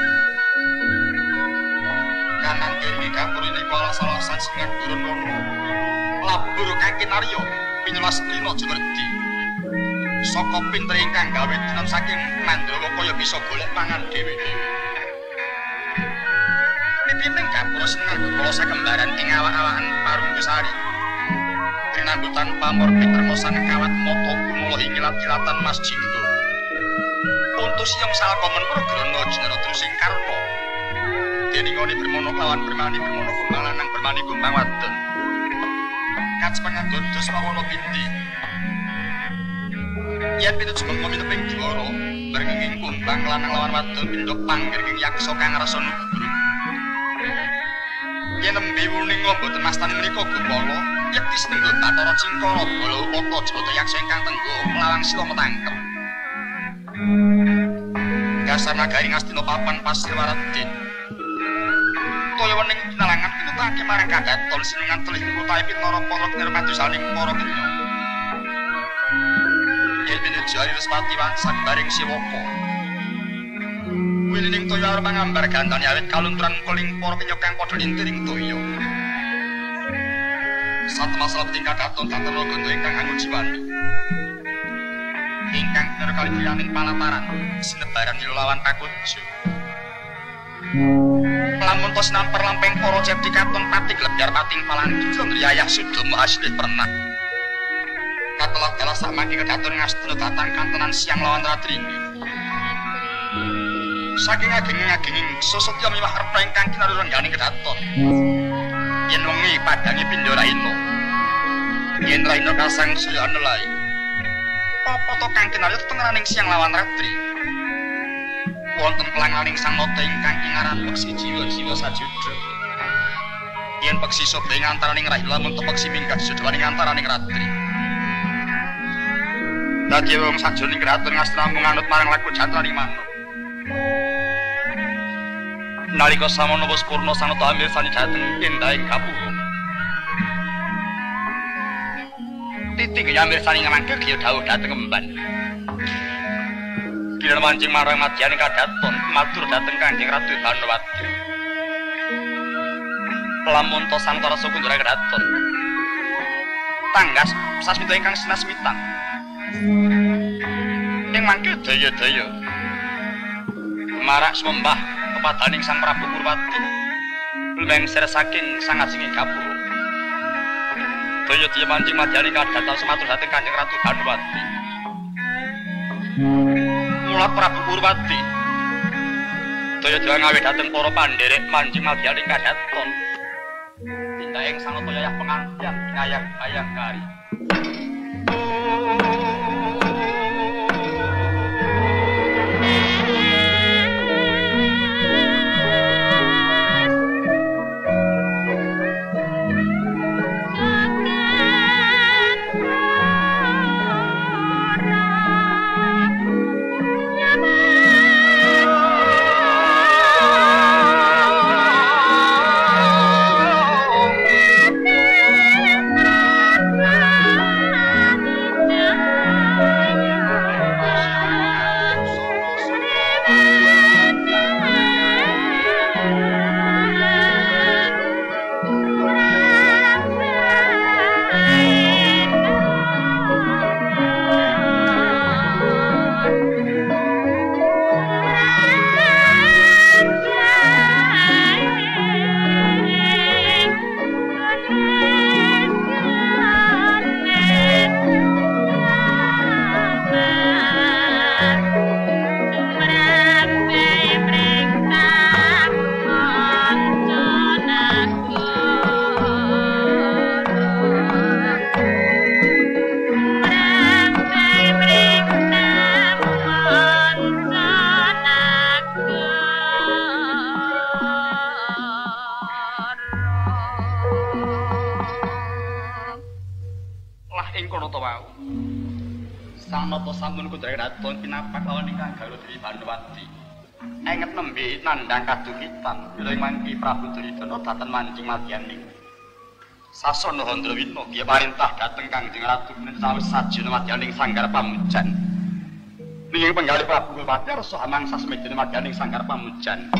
Kanan kiri gapura ini kuala salasan sengat burun wono. Labur kang kinarya pinulas lino jenurdi. Saka pinter ingkang gawe dinam saking Mandrawa kaya bisa golek mangan dhewe-dhewe. Pipining gapura seneng kula sakembaran ing awak-awakan Parunggesari. Rinambutan pamor pitermosan kawat mata kumula ing kilat-kilatan Mas Jinggo. Untuk siang salkomen progrono jenara trusing karma. Deningoni bermono lawan bermani bermono kumbang lanang bermani kumbang wadon. Kacepengan dodos pawono binti. Yen pinut sumeng mineping diwara, berenging kumbang lanang lawan wadon pindhok panggering yaksa kang rasa nugruk. Yen nembe wuning boten mastani menika Gopala, yekti senenggo Bathara Cingkara bala upata jabata yaksa ingkang tenggo mlawang sila metangkep. Dasar nagari Ngastina papan pasir Waradin. Toya wening pinalangan pinutake marang Kagaton sinengan telih kutahe Pitara Para nirmadosaning para kenya. Yen pinut jari Respati wansak baring Siwaka. Winining toya arep ngambar gantane awit kalunturan kuling para kenya kang padha lintiring toya. Satmasalah tingkah Kagaton tatara gondo ingkang anggo jiwani. Ingkang bener kali diyaning palataran sinebaran lawan Pakujo. Lamun tos namper lampeng para Cepti Katon pati glebyar pating palangi Tondriyayah Sudomo aslih pernah. Katelah dalah samangke Kagaton Ngastina datang kantenan siang lawan Ratrini. Saking ageng-agenging Susatya miwah Arpa ingkang kinarya rengganing Kagaton. Yen wengi padangi pindha Raina. Yen Raina kasang Surya Anelai. Apa to kang kinarya tengenaning siang lawan Ratri. Wonten pelanganing sang nata ingkang kingaran peksi jiwa-jiwa sajudha. Yen peksi sobe ngantaraning Raina lamun peksi minggat sedawaning antaraning Ratri. Dadi wong sajroning Keraton Ngastina mung nganut marang laku jantraning manuk. Nalika samono wis purna sang nata amirsani dhateng endahing gapura. Titik amirsani ngamangke griya dawuh dhateng emban. Kiran mancing marang madyaning Kagaton matur dhateng Kanjeng Ratu Banowati. Lamun to sang Tara Sukundara Kagaton. Tanggas sasmita ingkang sinasmitan. Ing mangke daya-daya marak sembah kepadaning Sang Prabu Purwati. Lumengser saking sang ajenging gapura. Daya-daya mancing madyaning Kagaton sematur dhateng Kanjeng Ratu Banowati. Mula Prabu Purwati daya-daya ngawe dhateng para pandherek mancing madyaning Kagaton. Tindahing sang nata yayah pengantian ngayang-ayang kari. Sanata sampun kudhare raton pinapak lawan ingkang Galuh Dewi Banowati. Enget nembe nandhang kadukitan wilayah mangki Prabu Duryudana dhateng mancing madyaning. Sasana Handrawina kiye parintah dhateng Kangjeng Ratu sawis sajana madyaning Sanggar Pamujan. Ninging penggalih Prabu Kulpati rasa amang sasmedene madyaning Sanggar Pamujan.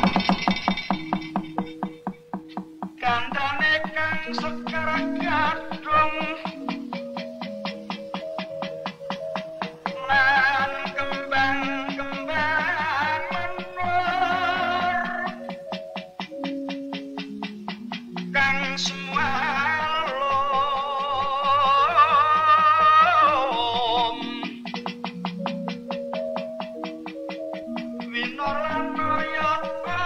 Kandhane kang sekar gadhong lan kembang-kembang menur kang sumalom winoran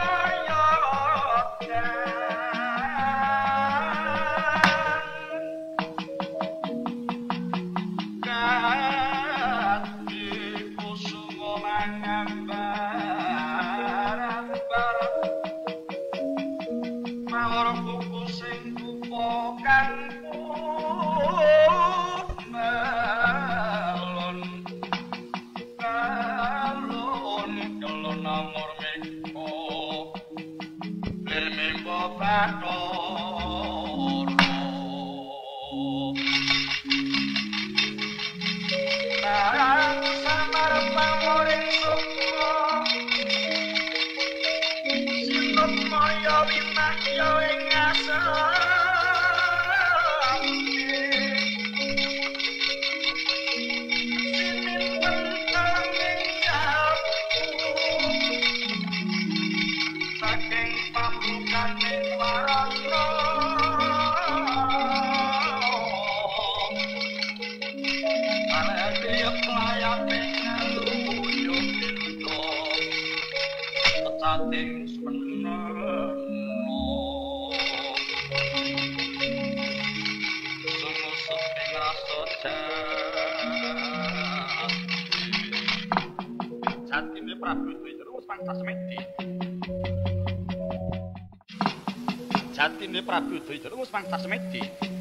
Jatine Prabu Duryudana wis mangsa semedi.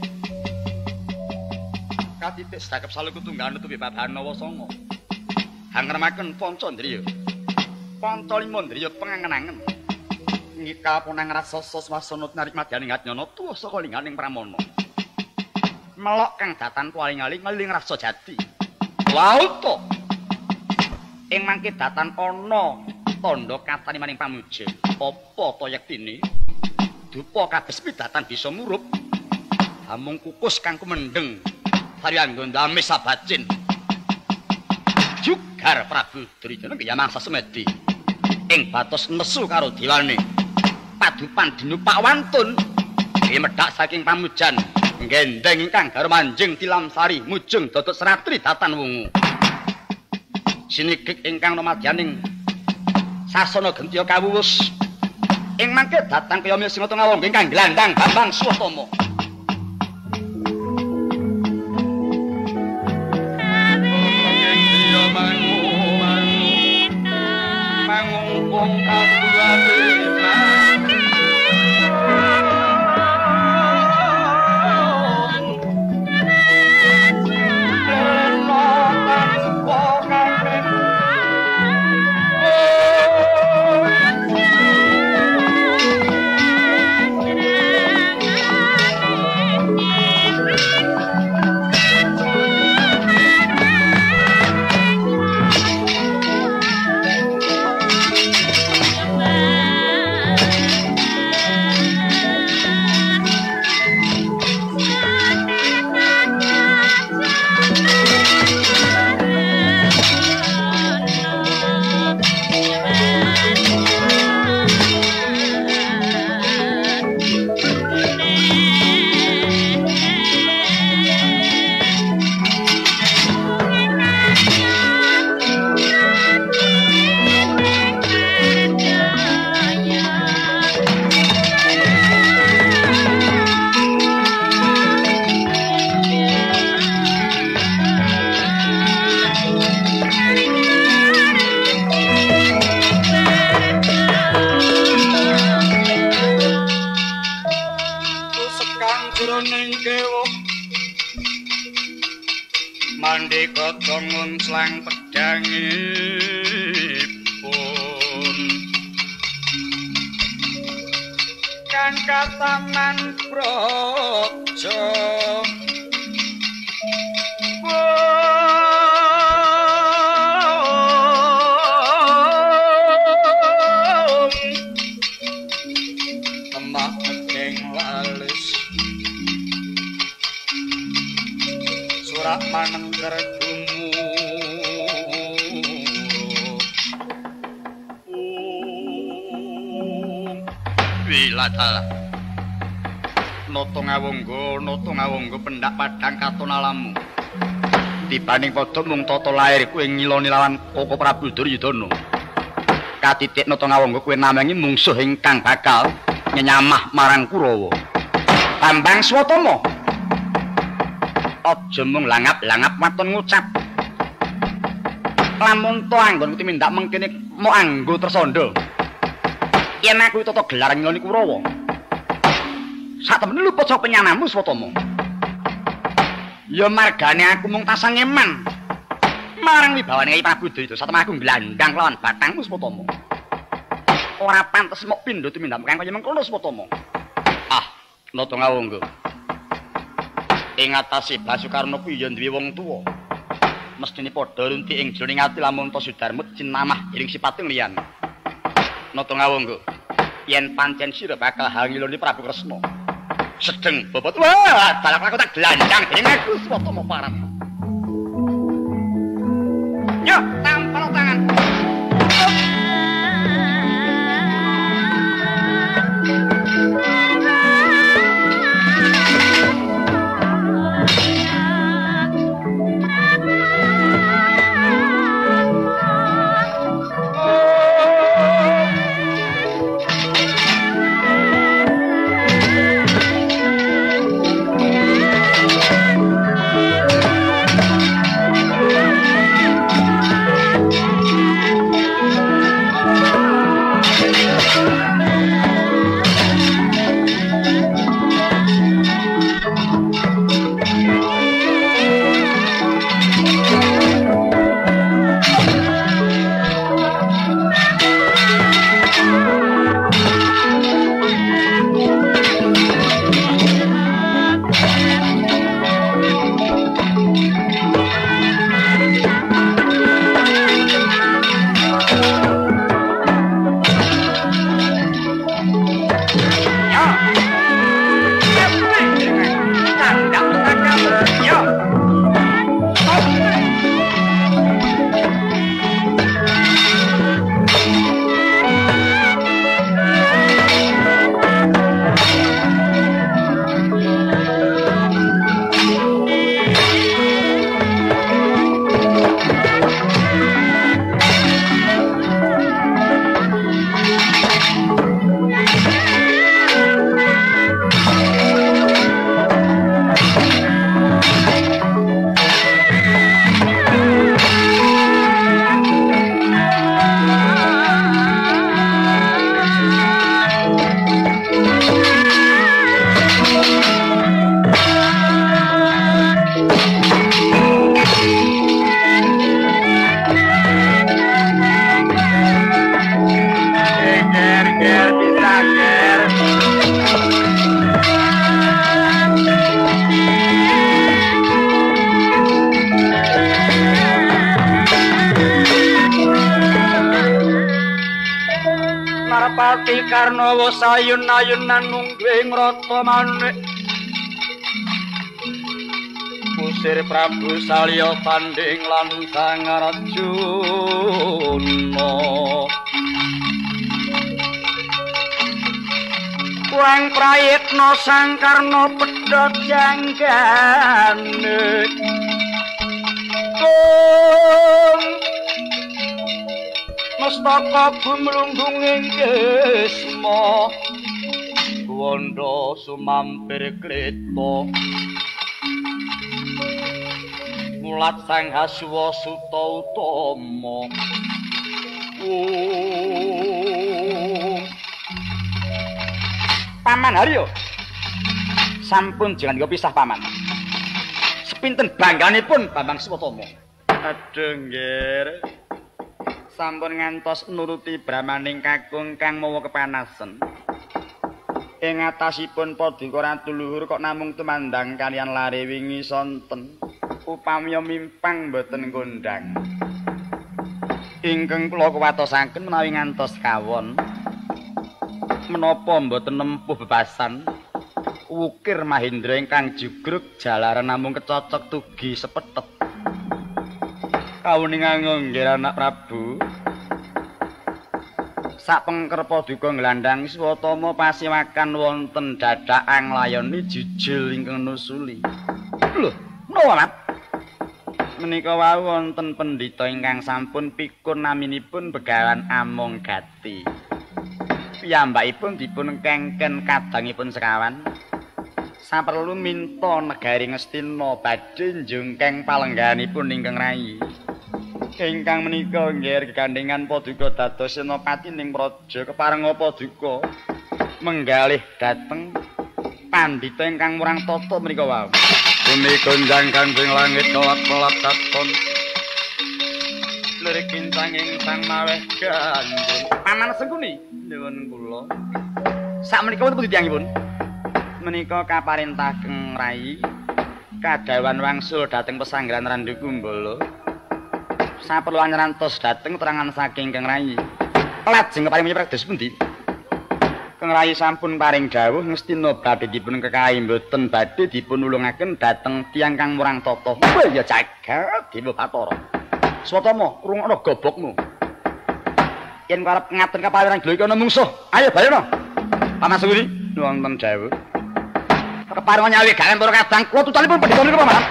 Katitik sedakep saluku tunggal nutupi Babanawa Sanga. Hangremaken Pancandriya. Pancalima-ndriya pengangen-angen. Ngika punang raksasa swasana narik madyaning Ajnana tuwa saka linganing Pramana. Melok kang datan paling-aling ngeling rasa jati. Lauta. Ing mangke datan ana tandha katani maning pamuja. Apa ta yektine? Dupa kabeh pidatan bisa murup. Amung kukus kang kumendeng sariyangga ndamis sabacin. Jugar Prabu Duryudana nggih mangsa semedi ing batos nesu karo dewane. Padupan dinu Pak Wantun nggih medhak saking pamujan gendeng ingkang garu manjing tilamsari mujung dodot seratri datan wungu. Sinigik ingkang nomadyaning sasana Gentiya kawuwus. Ing mangke datang kaya Singa Tunggal ingkang glandang Bambang Swatama. Mangungkung kabuane Pandhe godhong ngunclang pedhangipun kang kataman praja temak ing lalis surak manengker Wilatala Noto ngawunggo pendak padhang katon alamu dibanding padha mung tata lair kowe ngiloni lawan Koko Prabu Duryudana katitik Noto ngawunggo kowe namengi mungsuh ingkang bakal nyenyamah marang Kurawa Bambang Swatama aja mung langap-langap waton ngucap lamun to anggon tumindak mengkene mau anggo tresandha yen aku tata gelar ngiloni Kurawa sak temene luput saka penyanamu Swatama ya margane aku mung tasang eman marang wibawane Kyai Prabu Duryudana sak temene aku nglandang lawan batangmu Swatama ora pantes mok pindho tumindak kaya mengkono Swatama Noto ngawunggo ing atase Basukarna kuwi ya duwe wong tuwa mestine padha runti ing jroning ati lamun to Sudarmut cinamah ing sipating liyan Noto ngawunggo yen pancen sira bakal hangiloni Prabu Kresna sedeng bobot wah dalak aku tak glandang ing aku Swatama parang yo tampal tangan Narpati Karnawa sayun-ayunan nungging rata manik Pusir Prabu Salya tanding lan Sang Arjuna Wang prayitna Sang Karna pedhot janggane mestaka gumlunggung ing gesma wanda sumampir kleta mulat Sang Haswa Suta Utama Paman Haryo sampun jangan kok pisah paman sepinten bangganipun Bambang Swatama. Aduh nggih. Sampun ngantos nuruti brahmaning kakung kang mawa kepanasen. Ing atasipun Padika Ratu Luhur kok namung tumandang kaliyan lare wingi sonten. Upami mimpang boten kondang. Ingkang kula kuwatosaken menawi ngantos kawon menapa mboten nempuh bebasan wukir Mahendra ingkang jugruk jalaran namung kecocok tugi sepetet. Kawuningan nggih anak Prabu. Sapengker Padika nglandhang Swatama pasiwakan wonten dadak anglayoni jujul ingkang nusuli. Lho, menapa, Mat? Menika wau wonten pendhita ingkang sampun pikur naminipun Begawan Among Gati. Piyambakipun dipun kengken kadangipun sekawan. Saperlu minta negari Ngastina badhe njungkeng palengganipun ingkang rayi. Ingkang menika nggih gegandhengan Padika dados senopati ning praja keparenga Padika menggalih dhateng pandhita ingkang murang tata menika wau. Bumi gonjang kanjeng langit kelap-kelap katon. Lirik kincang ingkang maweh gandrung. Paman Sengkuni nyuwun kula. Sakmenika wonten pundi tiyangipun? Menika kaparintah Kang Rayi kadawan wangsul dhateng pesanggrahan Randu Kumbala. Saperlu nyerantos dhateng terangan saking Kang Rayi. Lajeng keparing prados pundi? Kang Rayi sampun paring dawuh Ngastina badhe dipun kekahi mboten badhe dipun ulungaken dhateng tiyang kang murang tata. Ya jagat Dewa Bathara. Swatama, rungokno gobokmu. Yen arep ngaten kapawiran gelo iki ana mungsuh, ayo bayono. Paman Sengkuni wonten dawuh. Keparenga nyawi galen para kadang kula tutanipun pendhita menika, Paman.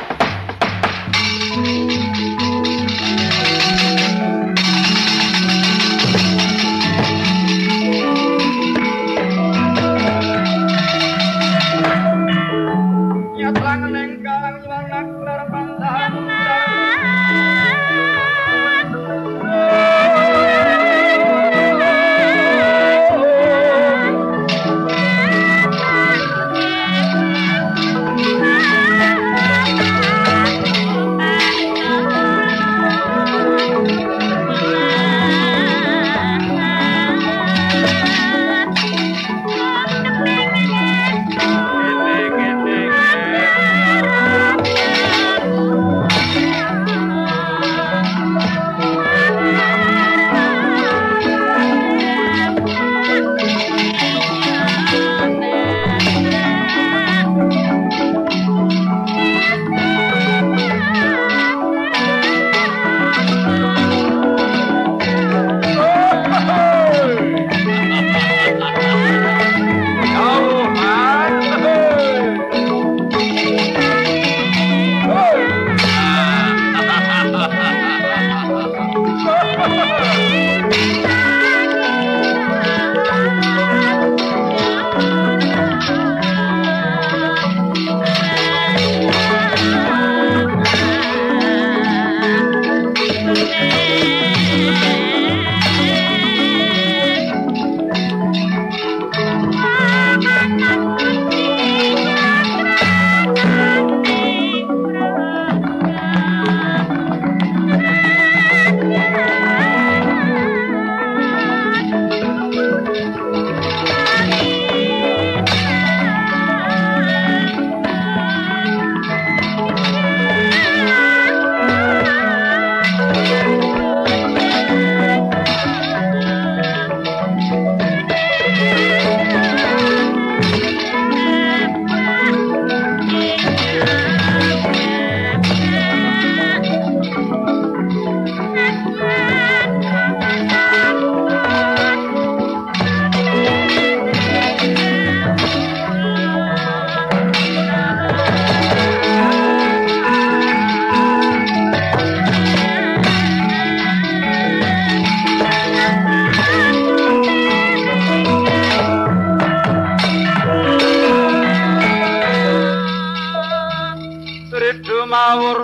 mawur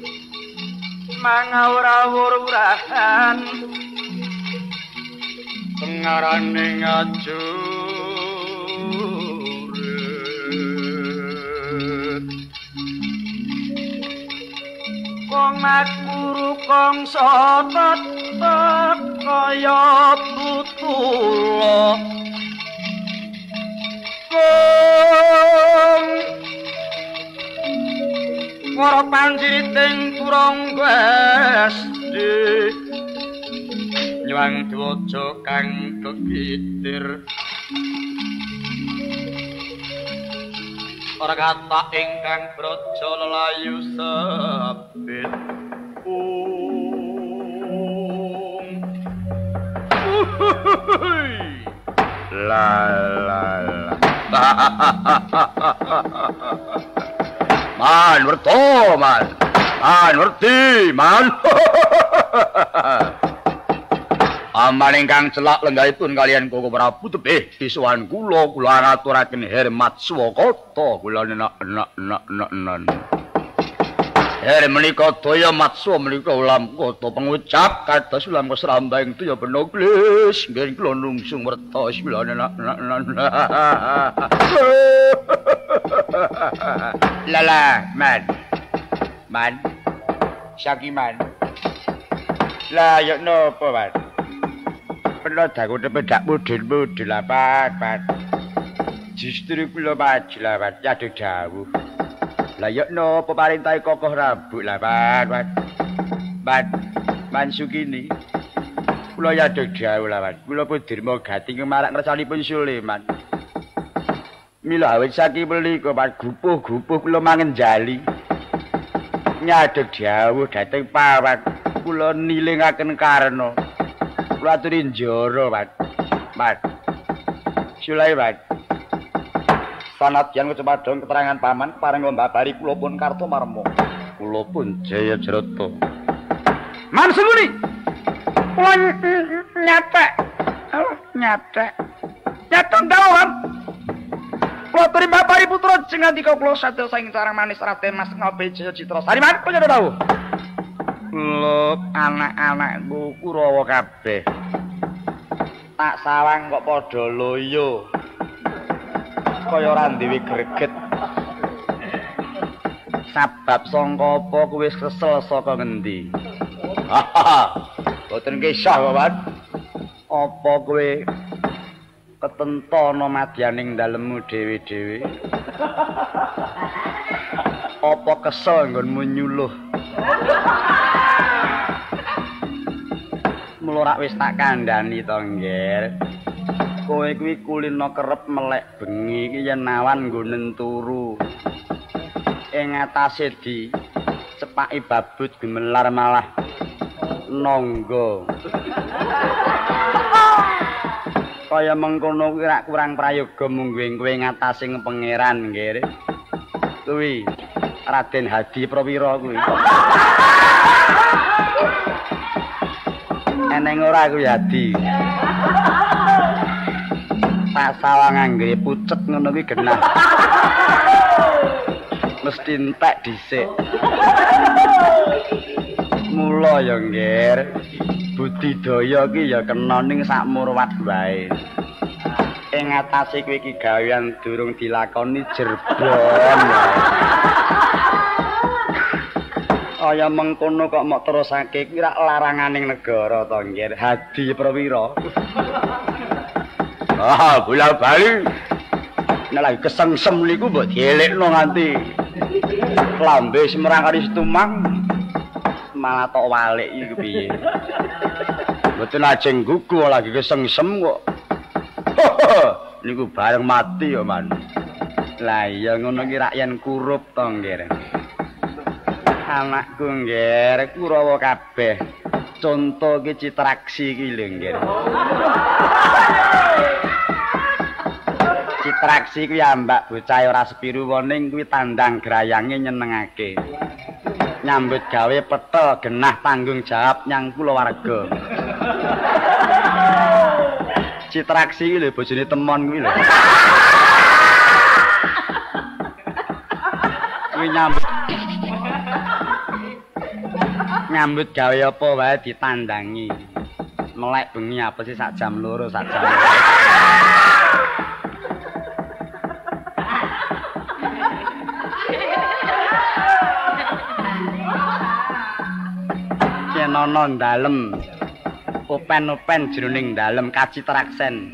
mangawur-awur-urahan pengarane ngajuret wong aku kangsa tetek kaya tutula para panjiriting turong Gusti nyuwang diwaca kang kekitir ora kata ingkang braja lelayu sabit la la la man werto man werti man amal ingkang celak lenggahipun kalian Koko Prabu tebih bisuhan kula ngaturaken hormat swakata kula enak menika daya matsa menika ulam kota pengucap kados ulam kesrambang daya penoglis nggih kula nungsung werta sila enak lala man Syakiman lah yo nopo man pernah daku tepedak mudin apa justru kula maju lah yaduh dawuh lah yo nopo parintahe kokoh rambut lah man Sukini kula yaduh dawuh lah kula pun dirma gati kemarak ngersanipun Sulaiman mila awit saking menika gupuh-gupuh kula mangenjali nyaduh dawuh dhateng pawat kula nilingaken karna kula aturi njara, Mat. Sulaiman. Sanadyan kecepadong keterangan paman pareng mbabari kula pun Kartomarma. Kula pun Jayadrata. Man Sukuni. Kula nyatek. Nyatek dawuh. Kula aturi mbabari putra sing ngandika kula sadya saing carang manis Raden Mas Ngabe Jaya Citra. Sariman kula dawuh. Lho anak-anakku Kurawa kabeh tak sawang kok padha loyo kaya ora duwe greget sabab sangka apa kowe wis kesel saka ngendi boten kisah Bapak apa kowe ketentana madyaning dalemmu dhewe-dhewe apa kesel nggonmu nyuluh Mulorak wis tak kandhani to, Ngger. Kowe kuwi kulino kerep melek bengi iki yen awan nggonen turu. Ing atase di cepaki babut gemelar malah nangga. Kaya mengkono kuwi rak kurang prayoga mungguing kowe ngatasing pangeran, Ngger. Kuwi Raden Hadi Prawira kuwi. Eneng ora kuwi Hadi. Tak sawang anggere pucet ngono kuwi genah. Mesti entek dhisik. Mula ya, Ngger. Budidaya ki ya kena ning sak murwat wae. Ing atase kowe iki gawean durung dilakoni jerbon. Kaya mengkono kok mok terusake kuwi rak laranganing negara to, Ngger. Hadi Prawira. Bola bali. Nek lagi kesengsem niku mbok dielekno nganti lambe semerang kali setumang malah tok walik iki piye. Mboten ajeng gugu lagi kesengsem kok. Niku bareng mati ya, Man. Lah iya ngono ki rak yen kurup to, Ngger. Anakku, Ngger, Kurawa kabeh. Conto ki Citraksi ki lho, Ngger. Citraksi kuwi ambak bocah ora sepiru woning kuwi tandang grayange nyenengake. Nyambut gawe petel genah tanggung jawab nyang kulawarga. Citraksi iki lho bojone temon kuwi lho. Kuwi nyambut gawe apa wae ditandangi. Melek bengi apa sih sak jam loro sak jam. yen ana dalem open-open jroning dalem kacitraksen.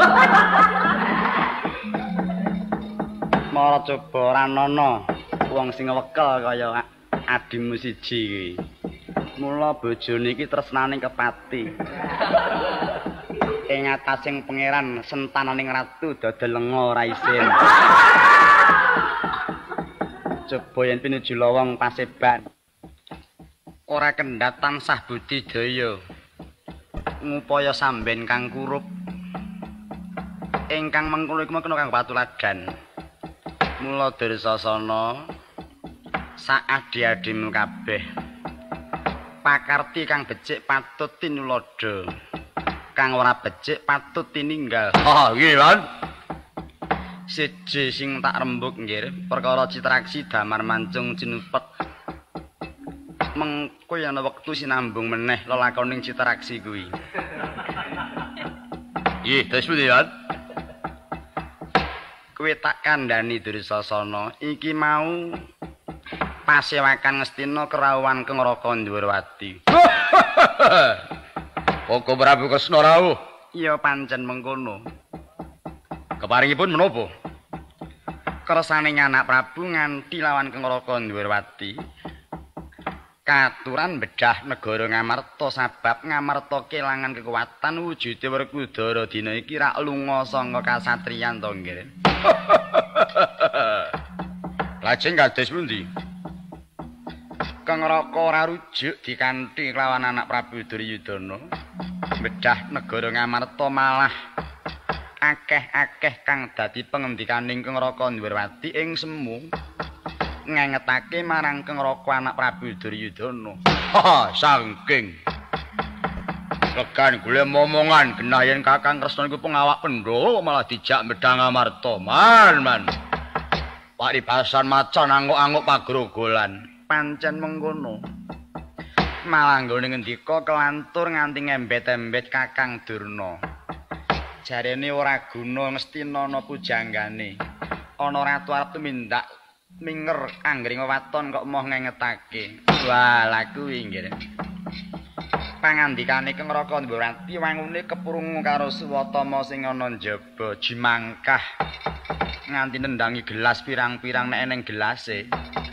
Mara coba ora ana wong sing wekel kaya adimu siji iki. Mula bojone iki tresnane kepati. Ing atasing pangeran sentananing ratu dodol lenga ora isin. Coba yen pinuju lawang paseban. Ora kendhat tansah budidaya. Ngupaya samben kang kurup. Ingkang mengkono iku kena kang patuladan. Mula Dursasana sak adi-adimu kabeh. Pakarti kang becik patut tinulada. Kang ora becik patut tininggal. Ah, nggih, Lan. Siji sing tak rembug nggih, perkara citraksi damar mancung cinupet. Mengko yen ana wektu sinambung meneh lelakoning citraksi kuwi. Nggih, terus pundi, Lan? Kowe tak kandhani Dursasana, iki mau pasewakan Ngastina kerawuhan Kengraka Ndhuwurwati. Koko Prabu Kresna rawuh. Iya pancen mengkono. Keparingipun menapa? Kersane anak Prabu nganti lawan Kengraka Ndhuwurwati. Katuran bedah negara Ngamarta sabab Ngamarta kelangan kekuatan wujude Werkudara dina iki rak lunga saka kasatriyan to nggih. Lajeng kados pundi? Kengraka ora rujuk dikanthi kelawan anak Prabu Duryudana. Bedah negara Ngamarta malah akeh-akeh kang dadi pengendikaning Kengraka Ndhuwurwati ing semu ngengetake marang Kengraka anak Prabu Duryudana. Ha, saking legan golek momongan genah yen Kakang Kresna iku pengawak Pandhawa malah dijak medhang Amarta. Man. Paribasan macan anguk-anguk pagrogolan. Pancen mengkono. Malah nggone ngendika kelantur nganti ngembet-embet Kakang Durna. Jarene ora guna Ngastina ana pujanggane. Ana ratu arep tumindak minger anggring wewaton kok moh ngengetake. Wah, lha kuwi nggih. Pangandikane Kengraka Ndhuwurwati wangune kepurungu karo Suwatama sing ana njaba jimangkah nganti nendangi gelas pirang-pirang nek eneng gelase.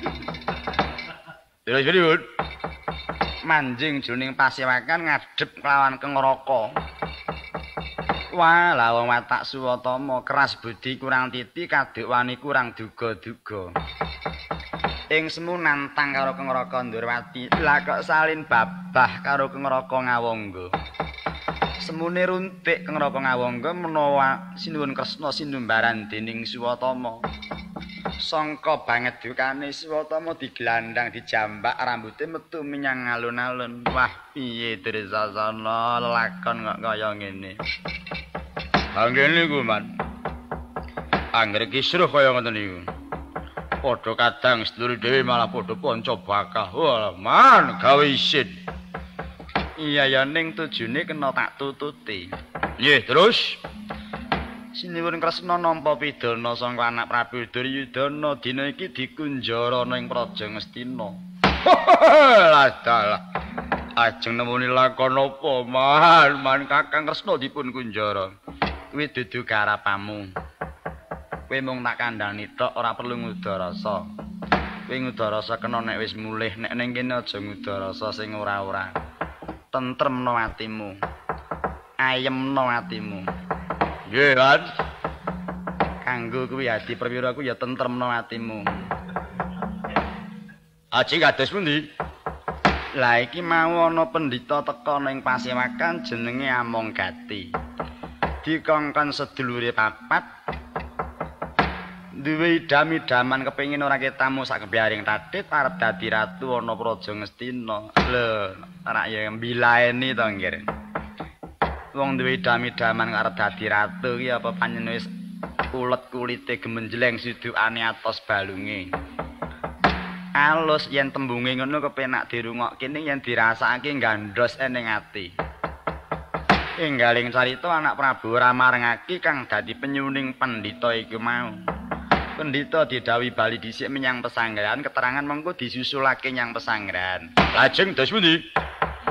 Terus pripun? Manjing jroning pasewakan ngadhep kelawan Kengraka. Wah, la wong watak Suwatama keras budi kurang titi kaduk wani kurang duga-duga. Ing semu nantang karo Kengraka Ndhuwurwati, lah kok salin babah karo Kengraka Ngawangga. Semune runtik Kengraka Ngawangga menawa sinuwun Kresna sinumbaran dening Suwatama. Sangka banget dukane Suwatama diglandang dijambak rambute metu menyang alun-alun. Wah, piye Dursasana lelakon kok kaya ngene. Anggene niku, Man. Angger kisruh kaya ngoten niku. Padha kadang sedulur dhewe malah padha panca bakal. Wah, Man, gawe isin. Iya ya ning tujune kena tak tututi. Nggih, terus Sinuwun Kresna nampa pidana sangka anak Prabu Duryudana dina iki dikunjara ning Praja Ngastina. Lah dalah. Ajeng nemuni lakon apa, Man? Kakang Kresna dipun kunjara. Kuwi dudu garapamu. Kowe mung tak kandhani tok ora perlu ngudarasa. Kowe ngudarasa kena nek wis mulih, nek ning kene aja ngudarasa sing ora-ora. Tentremno atimu. Ayemno atimu. Nggih, Lan. Kanggo kuwi adi perwira ku ya tentremno atimu. Ajeng kados pundi? Lah iki mau ana pendhita teka ning pasewakan jenenge Amonggati. Dikongkon sedulure papat. Duwe idam-idaman kepengin ora ketamu sak kebiaring Radit arep dadi ratu ana Praja Ngastina. Lho, ora ya mbilaeni to nggih. Wong duwe idam-idaman arep dadi ratu iki apa panjenengan wis ulet kulite gemenjleng sidukane atos balunge. Alus yen tembunge ngono kepenak dirungokke ning yen dirasakake gandhos ning ati. Enggaling carita anak Prabu ora marengake kang dadi penyuning pendhita iku mau. Pendhita didhawuhi bali dhisik menyang pesanggrahan, keterangan mengko disusulake nyang pesanggrahan. Lajeng dos pundi?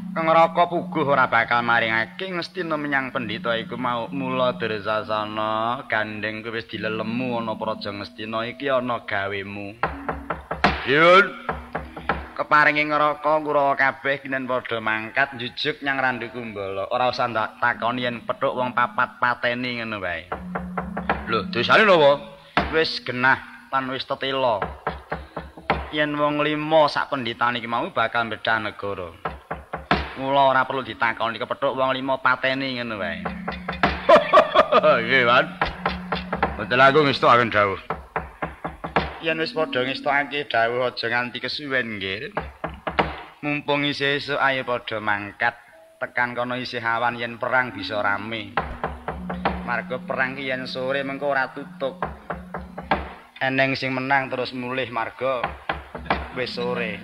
Ngraka puguh ora bakal maringake ngestina menyang pendhita iku mau mula Dursasana gandeng kowe wis dilelemu ana praja Ngastina iki ana gawemu. Yun keparingi Ngraka Kurawa kabeh kinen padha mangkat njujuk nyang Randu Kumbala. Ora usah takoni yen pethuk wong papat pateni ngono wae. Lho, dosane napa? Wis genah lan wis tetela. Yen wong 5 sak pendhitan iki mau bakal mbedhah negara. Mula ora perlu ditakoni kepethuk wong 5 pateni ngono wae. Nggih, Wan. Betul aku ngestokaken dawuh. Yen wis padha ngestokake dawuh aja nganti kesuwen nggih. Mumpung isih esuk ayo padha mangkat tekan kono isih awan yen perang bisa rame. Marga perang ki yen sore mengko ora tutup. Eneng sing menang terus mulih marga wis sore.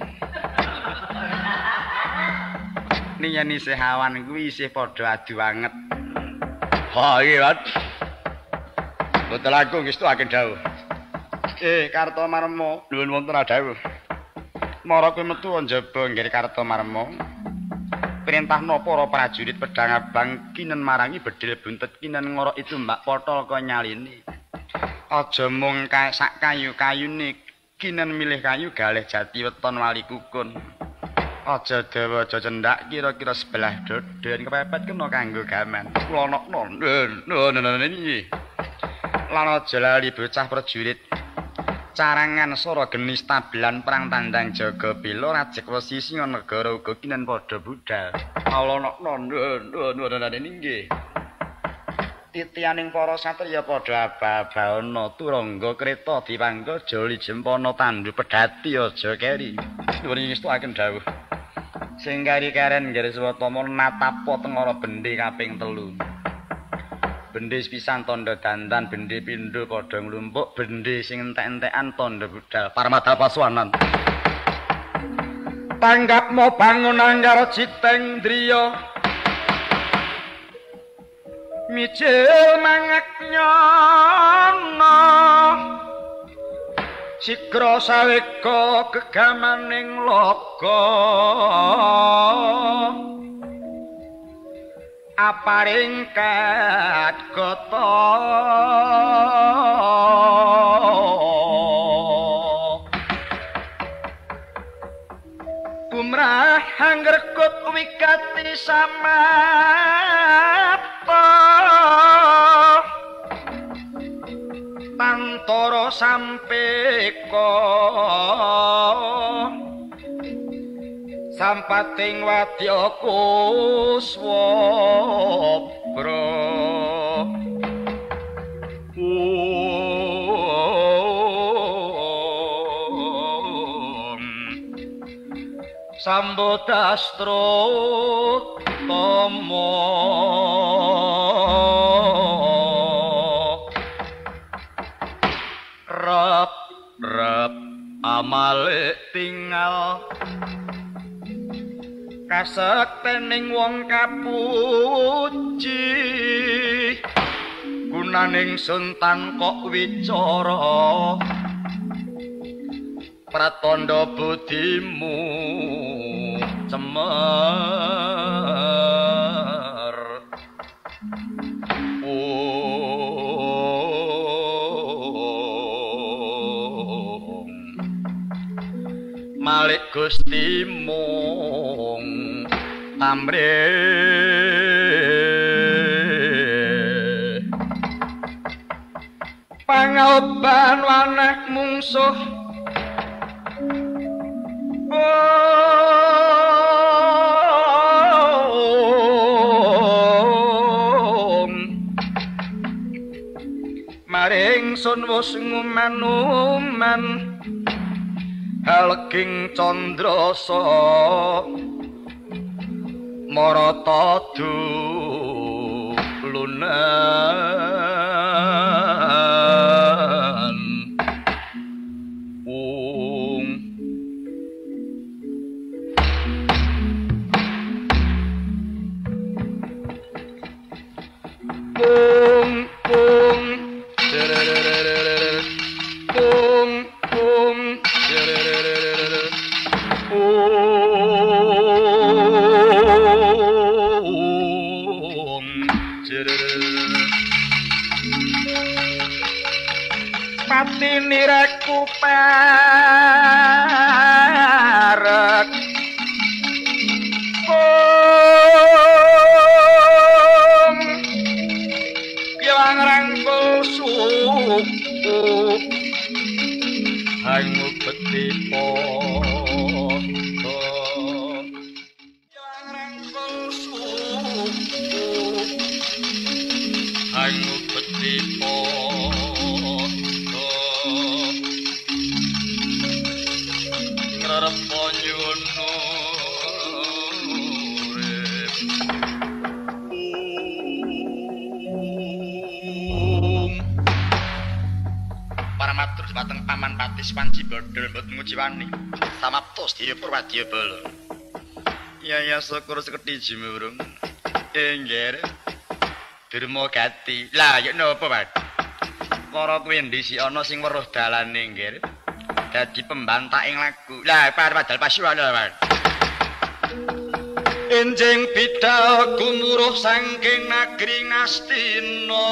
Yen isih awan kuwi isih padha adu anget. Ha iki, Wan. Betul aku ngestokaken dawuh. Kartomarma, nuwun wonten dawuh. Mara kowe metu njaba nggih Kartomarma. Perintahna para prajurit pedhang abang kinen marangi bedhil buntet kinen ngora itu Mbak Potol kaya nyalini. Aja mung sak kayu-kayune kinen milih kayu galih jati weton wali kukun. Aja dawa aja cendak kira-kira sebelah doden kepepet kena kanggo gaman. Klonokno. Iki. Lan aja lali bocah prajurit. Carangan sora geni stabilan perang tandang jaga bela rajek wesi singa negara uga kinen padha budal. Klonokno. Nggih. Titianing para satriya padha aba-abana turangga kreta diwangga joli jempana tandu pedhati aja keri. Nuwun ngestokaken dawuh. Sing kari karen garis watama natapa tengara bendhe kaping 3. Bendhe pisan tandha dandan, bendhe pindho padha nglumpuk, bendhe sing entek-entekan tandha budal. Parmada Pasuwanan. Tanggapmu bangun anggar citeng driya. Mijil mangak nyono. Sikra saweka gegamaning loka aparing kadgata bumrah anggerkut wigati samapa Pantara sampeka sampating wadya kuswabra Sambodastra tama rap amale tinggal kasektening wong kapuji gunaning suntan kok wicara pratandha budimu cemer Malik Gusti mung tamrih pangoban waneh mungsuh maring sun wus nguman-uman Halking Candrasa Marata dulunan niraku parek yang rangkul suku hangu betipo yang rangkul suku hangu betipo ngarep nyuwun matur dhateng Paman Patis Panji Bodol mboten ngujiwani samaptos Dewa Purwadya Bala. Ya syukur sekedhi jimurung. Nggih. Durma gati. Lah ya napa, Pak? Para kuwi ndisi ana sing weruh dalane nggih. Dadi pembantaking lagu. Lah padahal pasuwana, Pak. Enjing bidal gumuruh saking negeri Ngastina.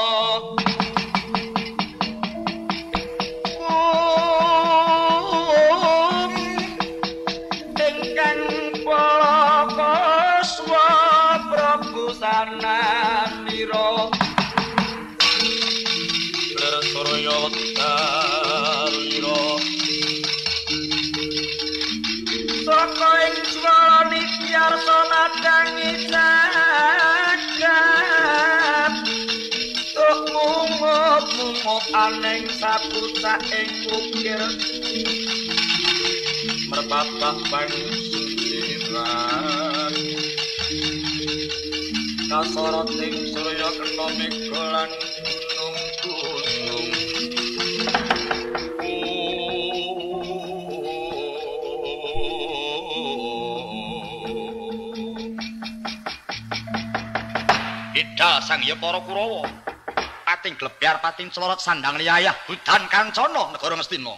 Sananiro Surya Tariro Saka ing swalani tiyarsa nadangi jagat tuk mungop aneng sapucak ing ukir merpatah pangsuciran kasoroting surya kena megolan gunung-gunung Ida sang ya para Kurawa pating glebyar pating celorot sandang liyayah budan kancana negara Ngastina.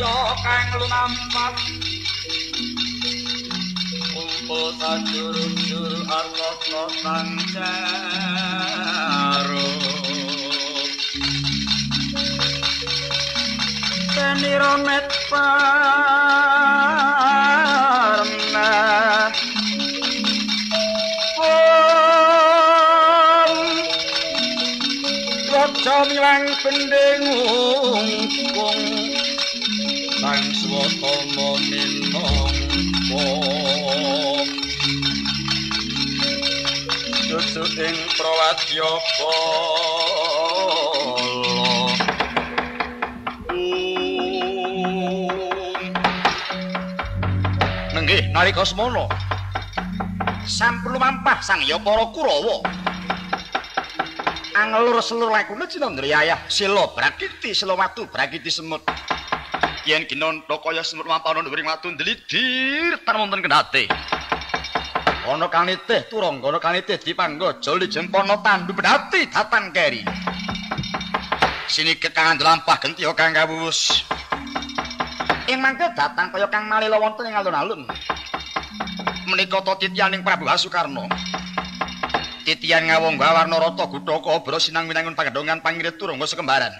raja kang lumampah kumpul sajur-jur arta sancaro penironet parna raja milang pendengung sang swatama minangka dudu ing prawadyabala nenggih nalika semana sampun lumampah sang ya para Kurawa angelur selur lakune Cinandrayah Sila Brakiti Sila Watu Brakiti semut yen kinanta kaya semut mampana dhuwuring watu ndlidir tan wonten kendhate ana kang nitih turangga ana kang nitih dipangga joli jempana tandu pedhati datan keri siniket kang lampah genti kang kawuwus ing mangke datang kaya kang malila wonten ing alun-alun menika ta titiyaning Prabu Hasukarna titiyan ngawangga warna rata Guthaka Bra sinang minangun pagedhongan pangirit turangga sekembaran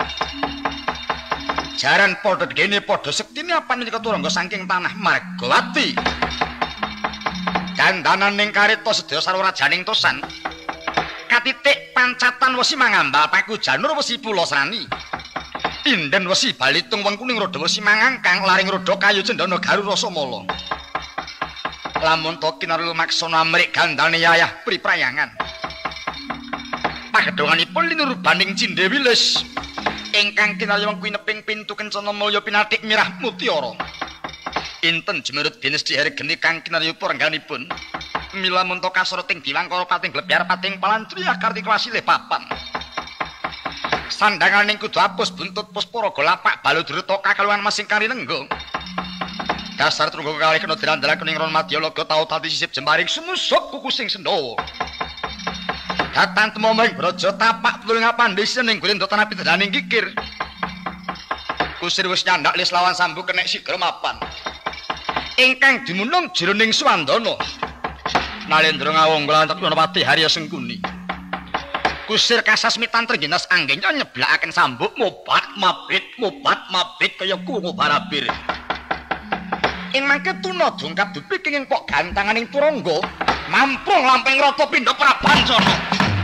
jaran padha gene padha sektine apa menika turangga saking tanah Margawati dandanan ning kareta sedaya sarwarajaning tosan katitik pancatan wesi mangambal paku janur wesi pulasrani inden wesi balitung wengkuning roda wesi mangangkang laring roda kayu cendana garu rasa mala lamun to kinaril maksana mrik gandane yayah priprayangan pagedhonganipun linurubaning Cindewi Lis ingkang kinarya kuwi neping pintu kencana mulya pinatik mirah mutiara inten jemerut dinis dihargeni kang kinarya rengganipun mila munta kasrating diwangkara pating glebyar pating palantriya kartika wasilih papan sandanganing kudu apus buntut pusparaga lapak baludrita kakaluhan masing kari nenggo dasar trungga kalih kena dirandalaken ing ron Madyalaga tau tati sisip jemparing sumusuk kukusing Sendhawa datang temomeng braja tapak tulung apandhisen ing gulindha tanah pitedaning kikir kusir wis nyandak lis lawan sambu kenek sigra mapan ingkang dimunung jroning swandana Nalendra ngawangga lan Tatyanapati Harya Sengkuni kusir kasasmitan trengginas anggenya nyeblakaken sambuk mobat mabit kaya kungu barabir ing mangke tuna dongkap dupik ing pok gantanganing turangga mamprung lamping rata pindha prabancana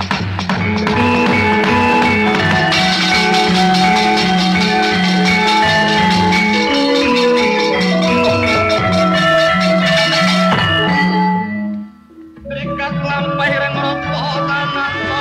dekat lampah reng rata tananta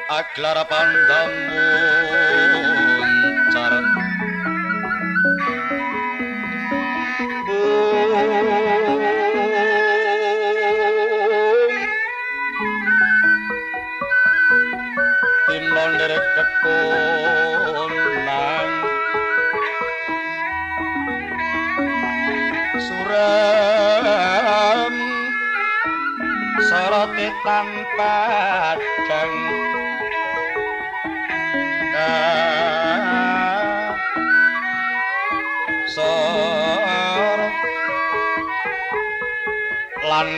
aglar pandamun careng timlonder kekonang suram sorote tanpa dang sor lan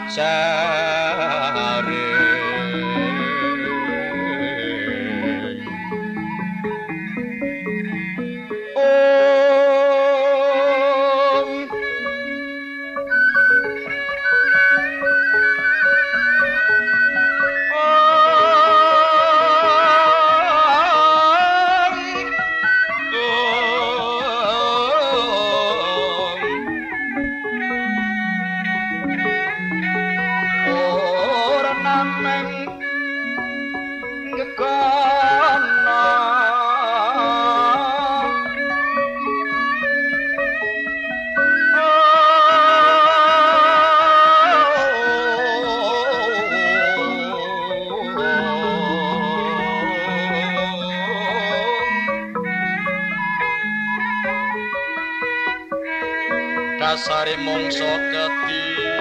pajare dasare mongso ketika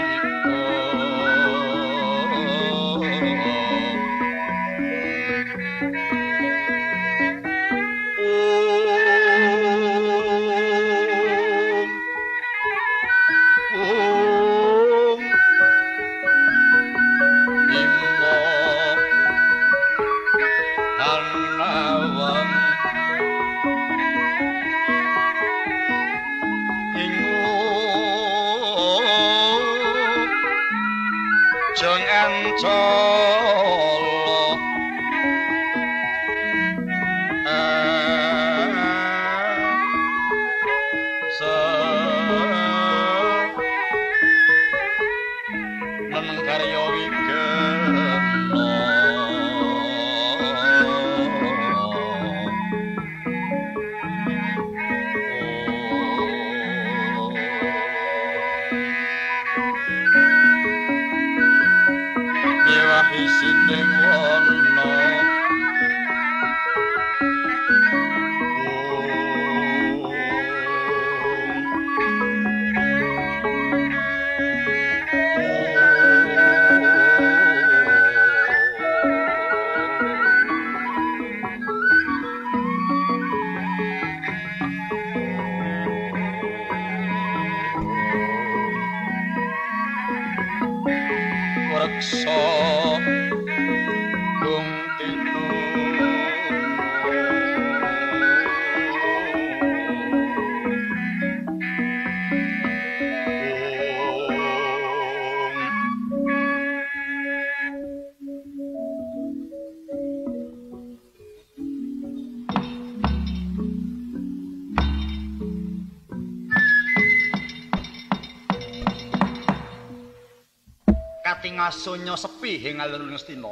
Ngasonya sepi ing alun Ngastina.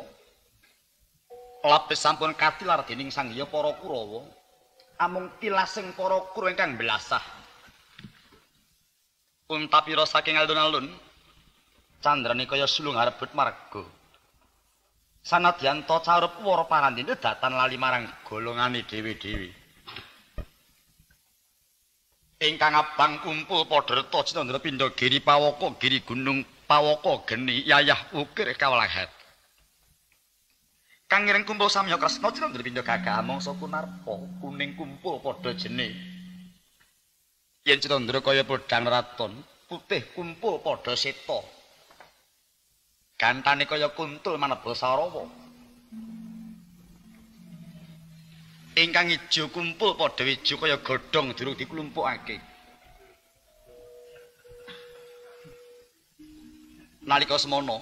Lapis sampun katilar dening Sangya para Kurawa. Amung tilasing para Kurawa ingkang belasah. Untapira saking alun-alun candrane kaya sulung harebut marga. Sanadyan ta carep para parandene datan lali marang golongane dhewe-dhewe. Ingkang abang kumpul padha reta Cinandra Pindha Giri Pawaka Giri Gunung Pawaka geni yayah ukir kawalahat. Kang ngiring kumpul samya Kresna Cinandra Pindha gagah mangsa kunarpa kuning kumpul padha jene. Yen Cinandra kaya pedhang raton, putih kumpul padha seta. Gantane kaya kuntul maneba sarawa. Ingkang ijo kumpul padha ijo kaya godhong durung diklumpukake. Nalika semono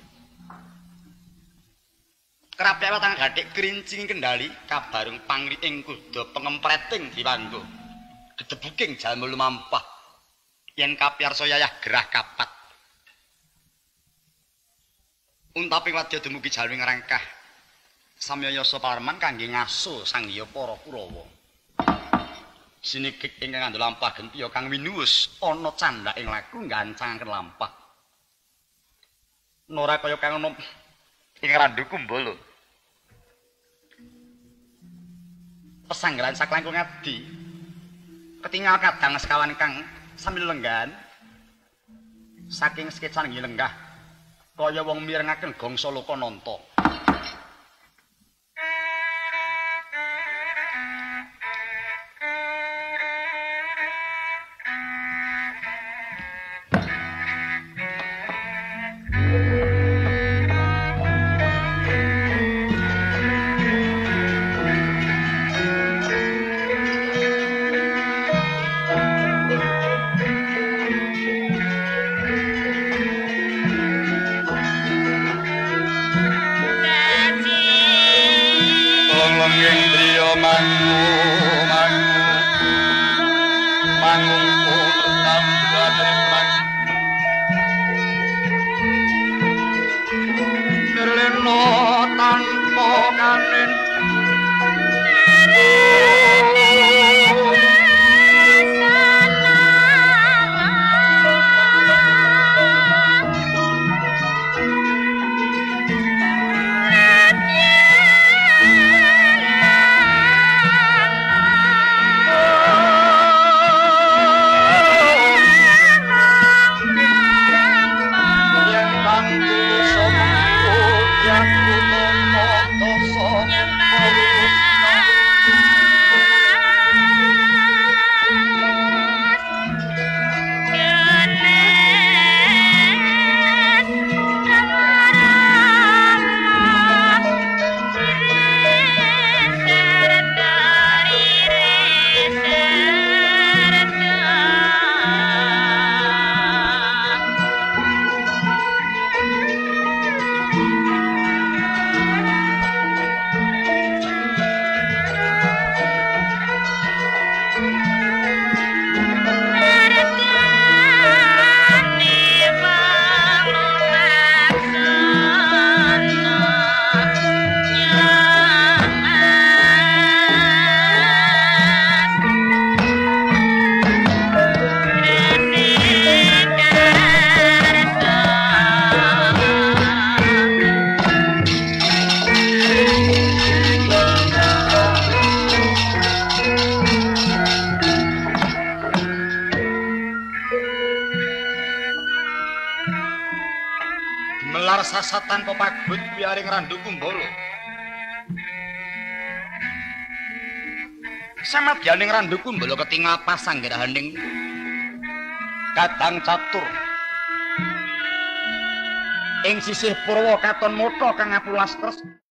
kerapyak watang gathik krincing kendali kabarung pangriing kuda pengempreting diwanggo gedebuking jalma lumampah yen kapiyarsa yayah gerah kapat untaping wadya dumugi jalmi ngrangkah Samyaya Pawarman kangge ngaso sangya para Kurawa. Sinigik ingkang ngandhut lampah gentiya kang winuwus ana candhaking laku nggancangaken lampah. Nora kaya kang ana ing Randu Kumbala. Pesanggrahan saklangkung adi. Ketingal kadang sekawan kang sambil lenggan saking skecan lenggah kaya wong mirengaken gongsa Lokananta. Sasatan pepagut biaring Randu Kumbala. Samadyaning Randu Kumbala ketingal pasanggrahaning Kadang Catur. Ing sisih Purwa katon mutha kang apulas terus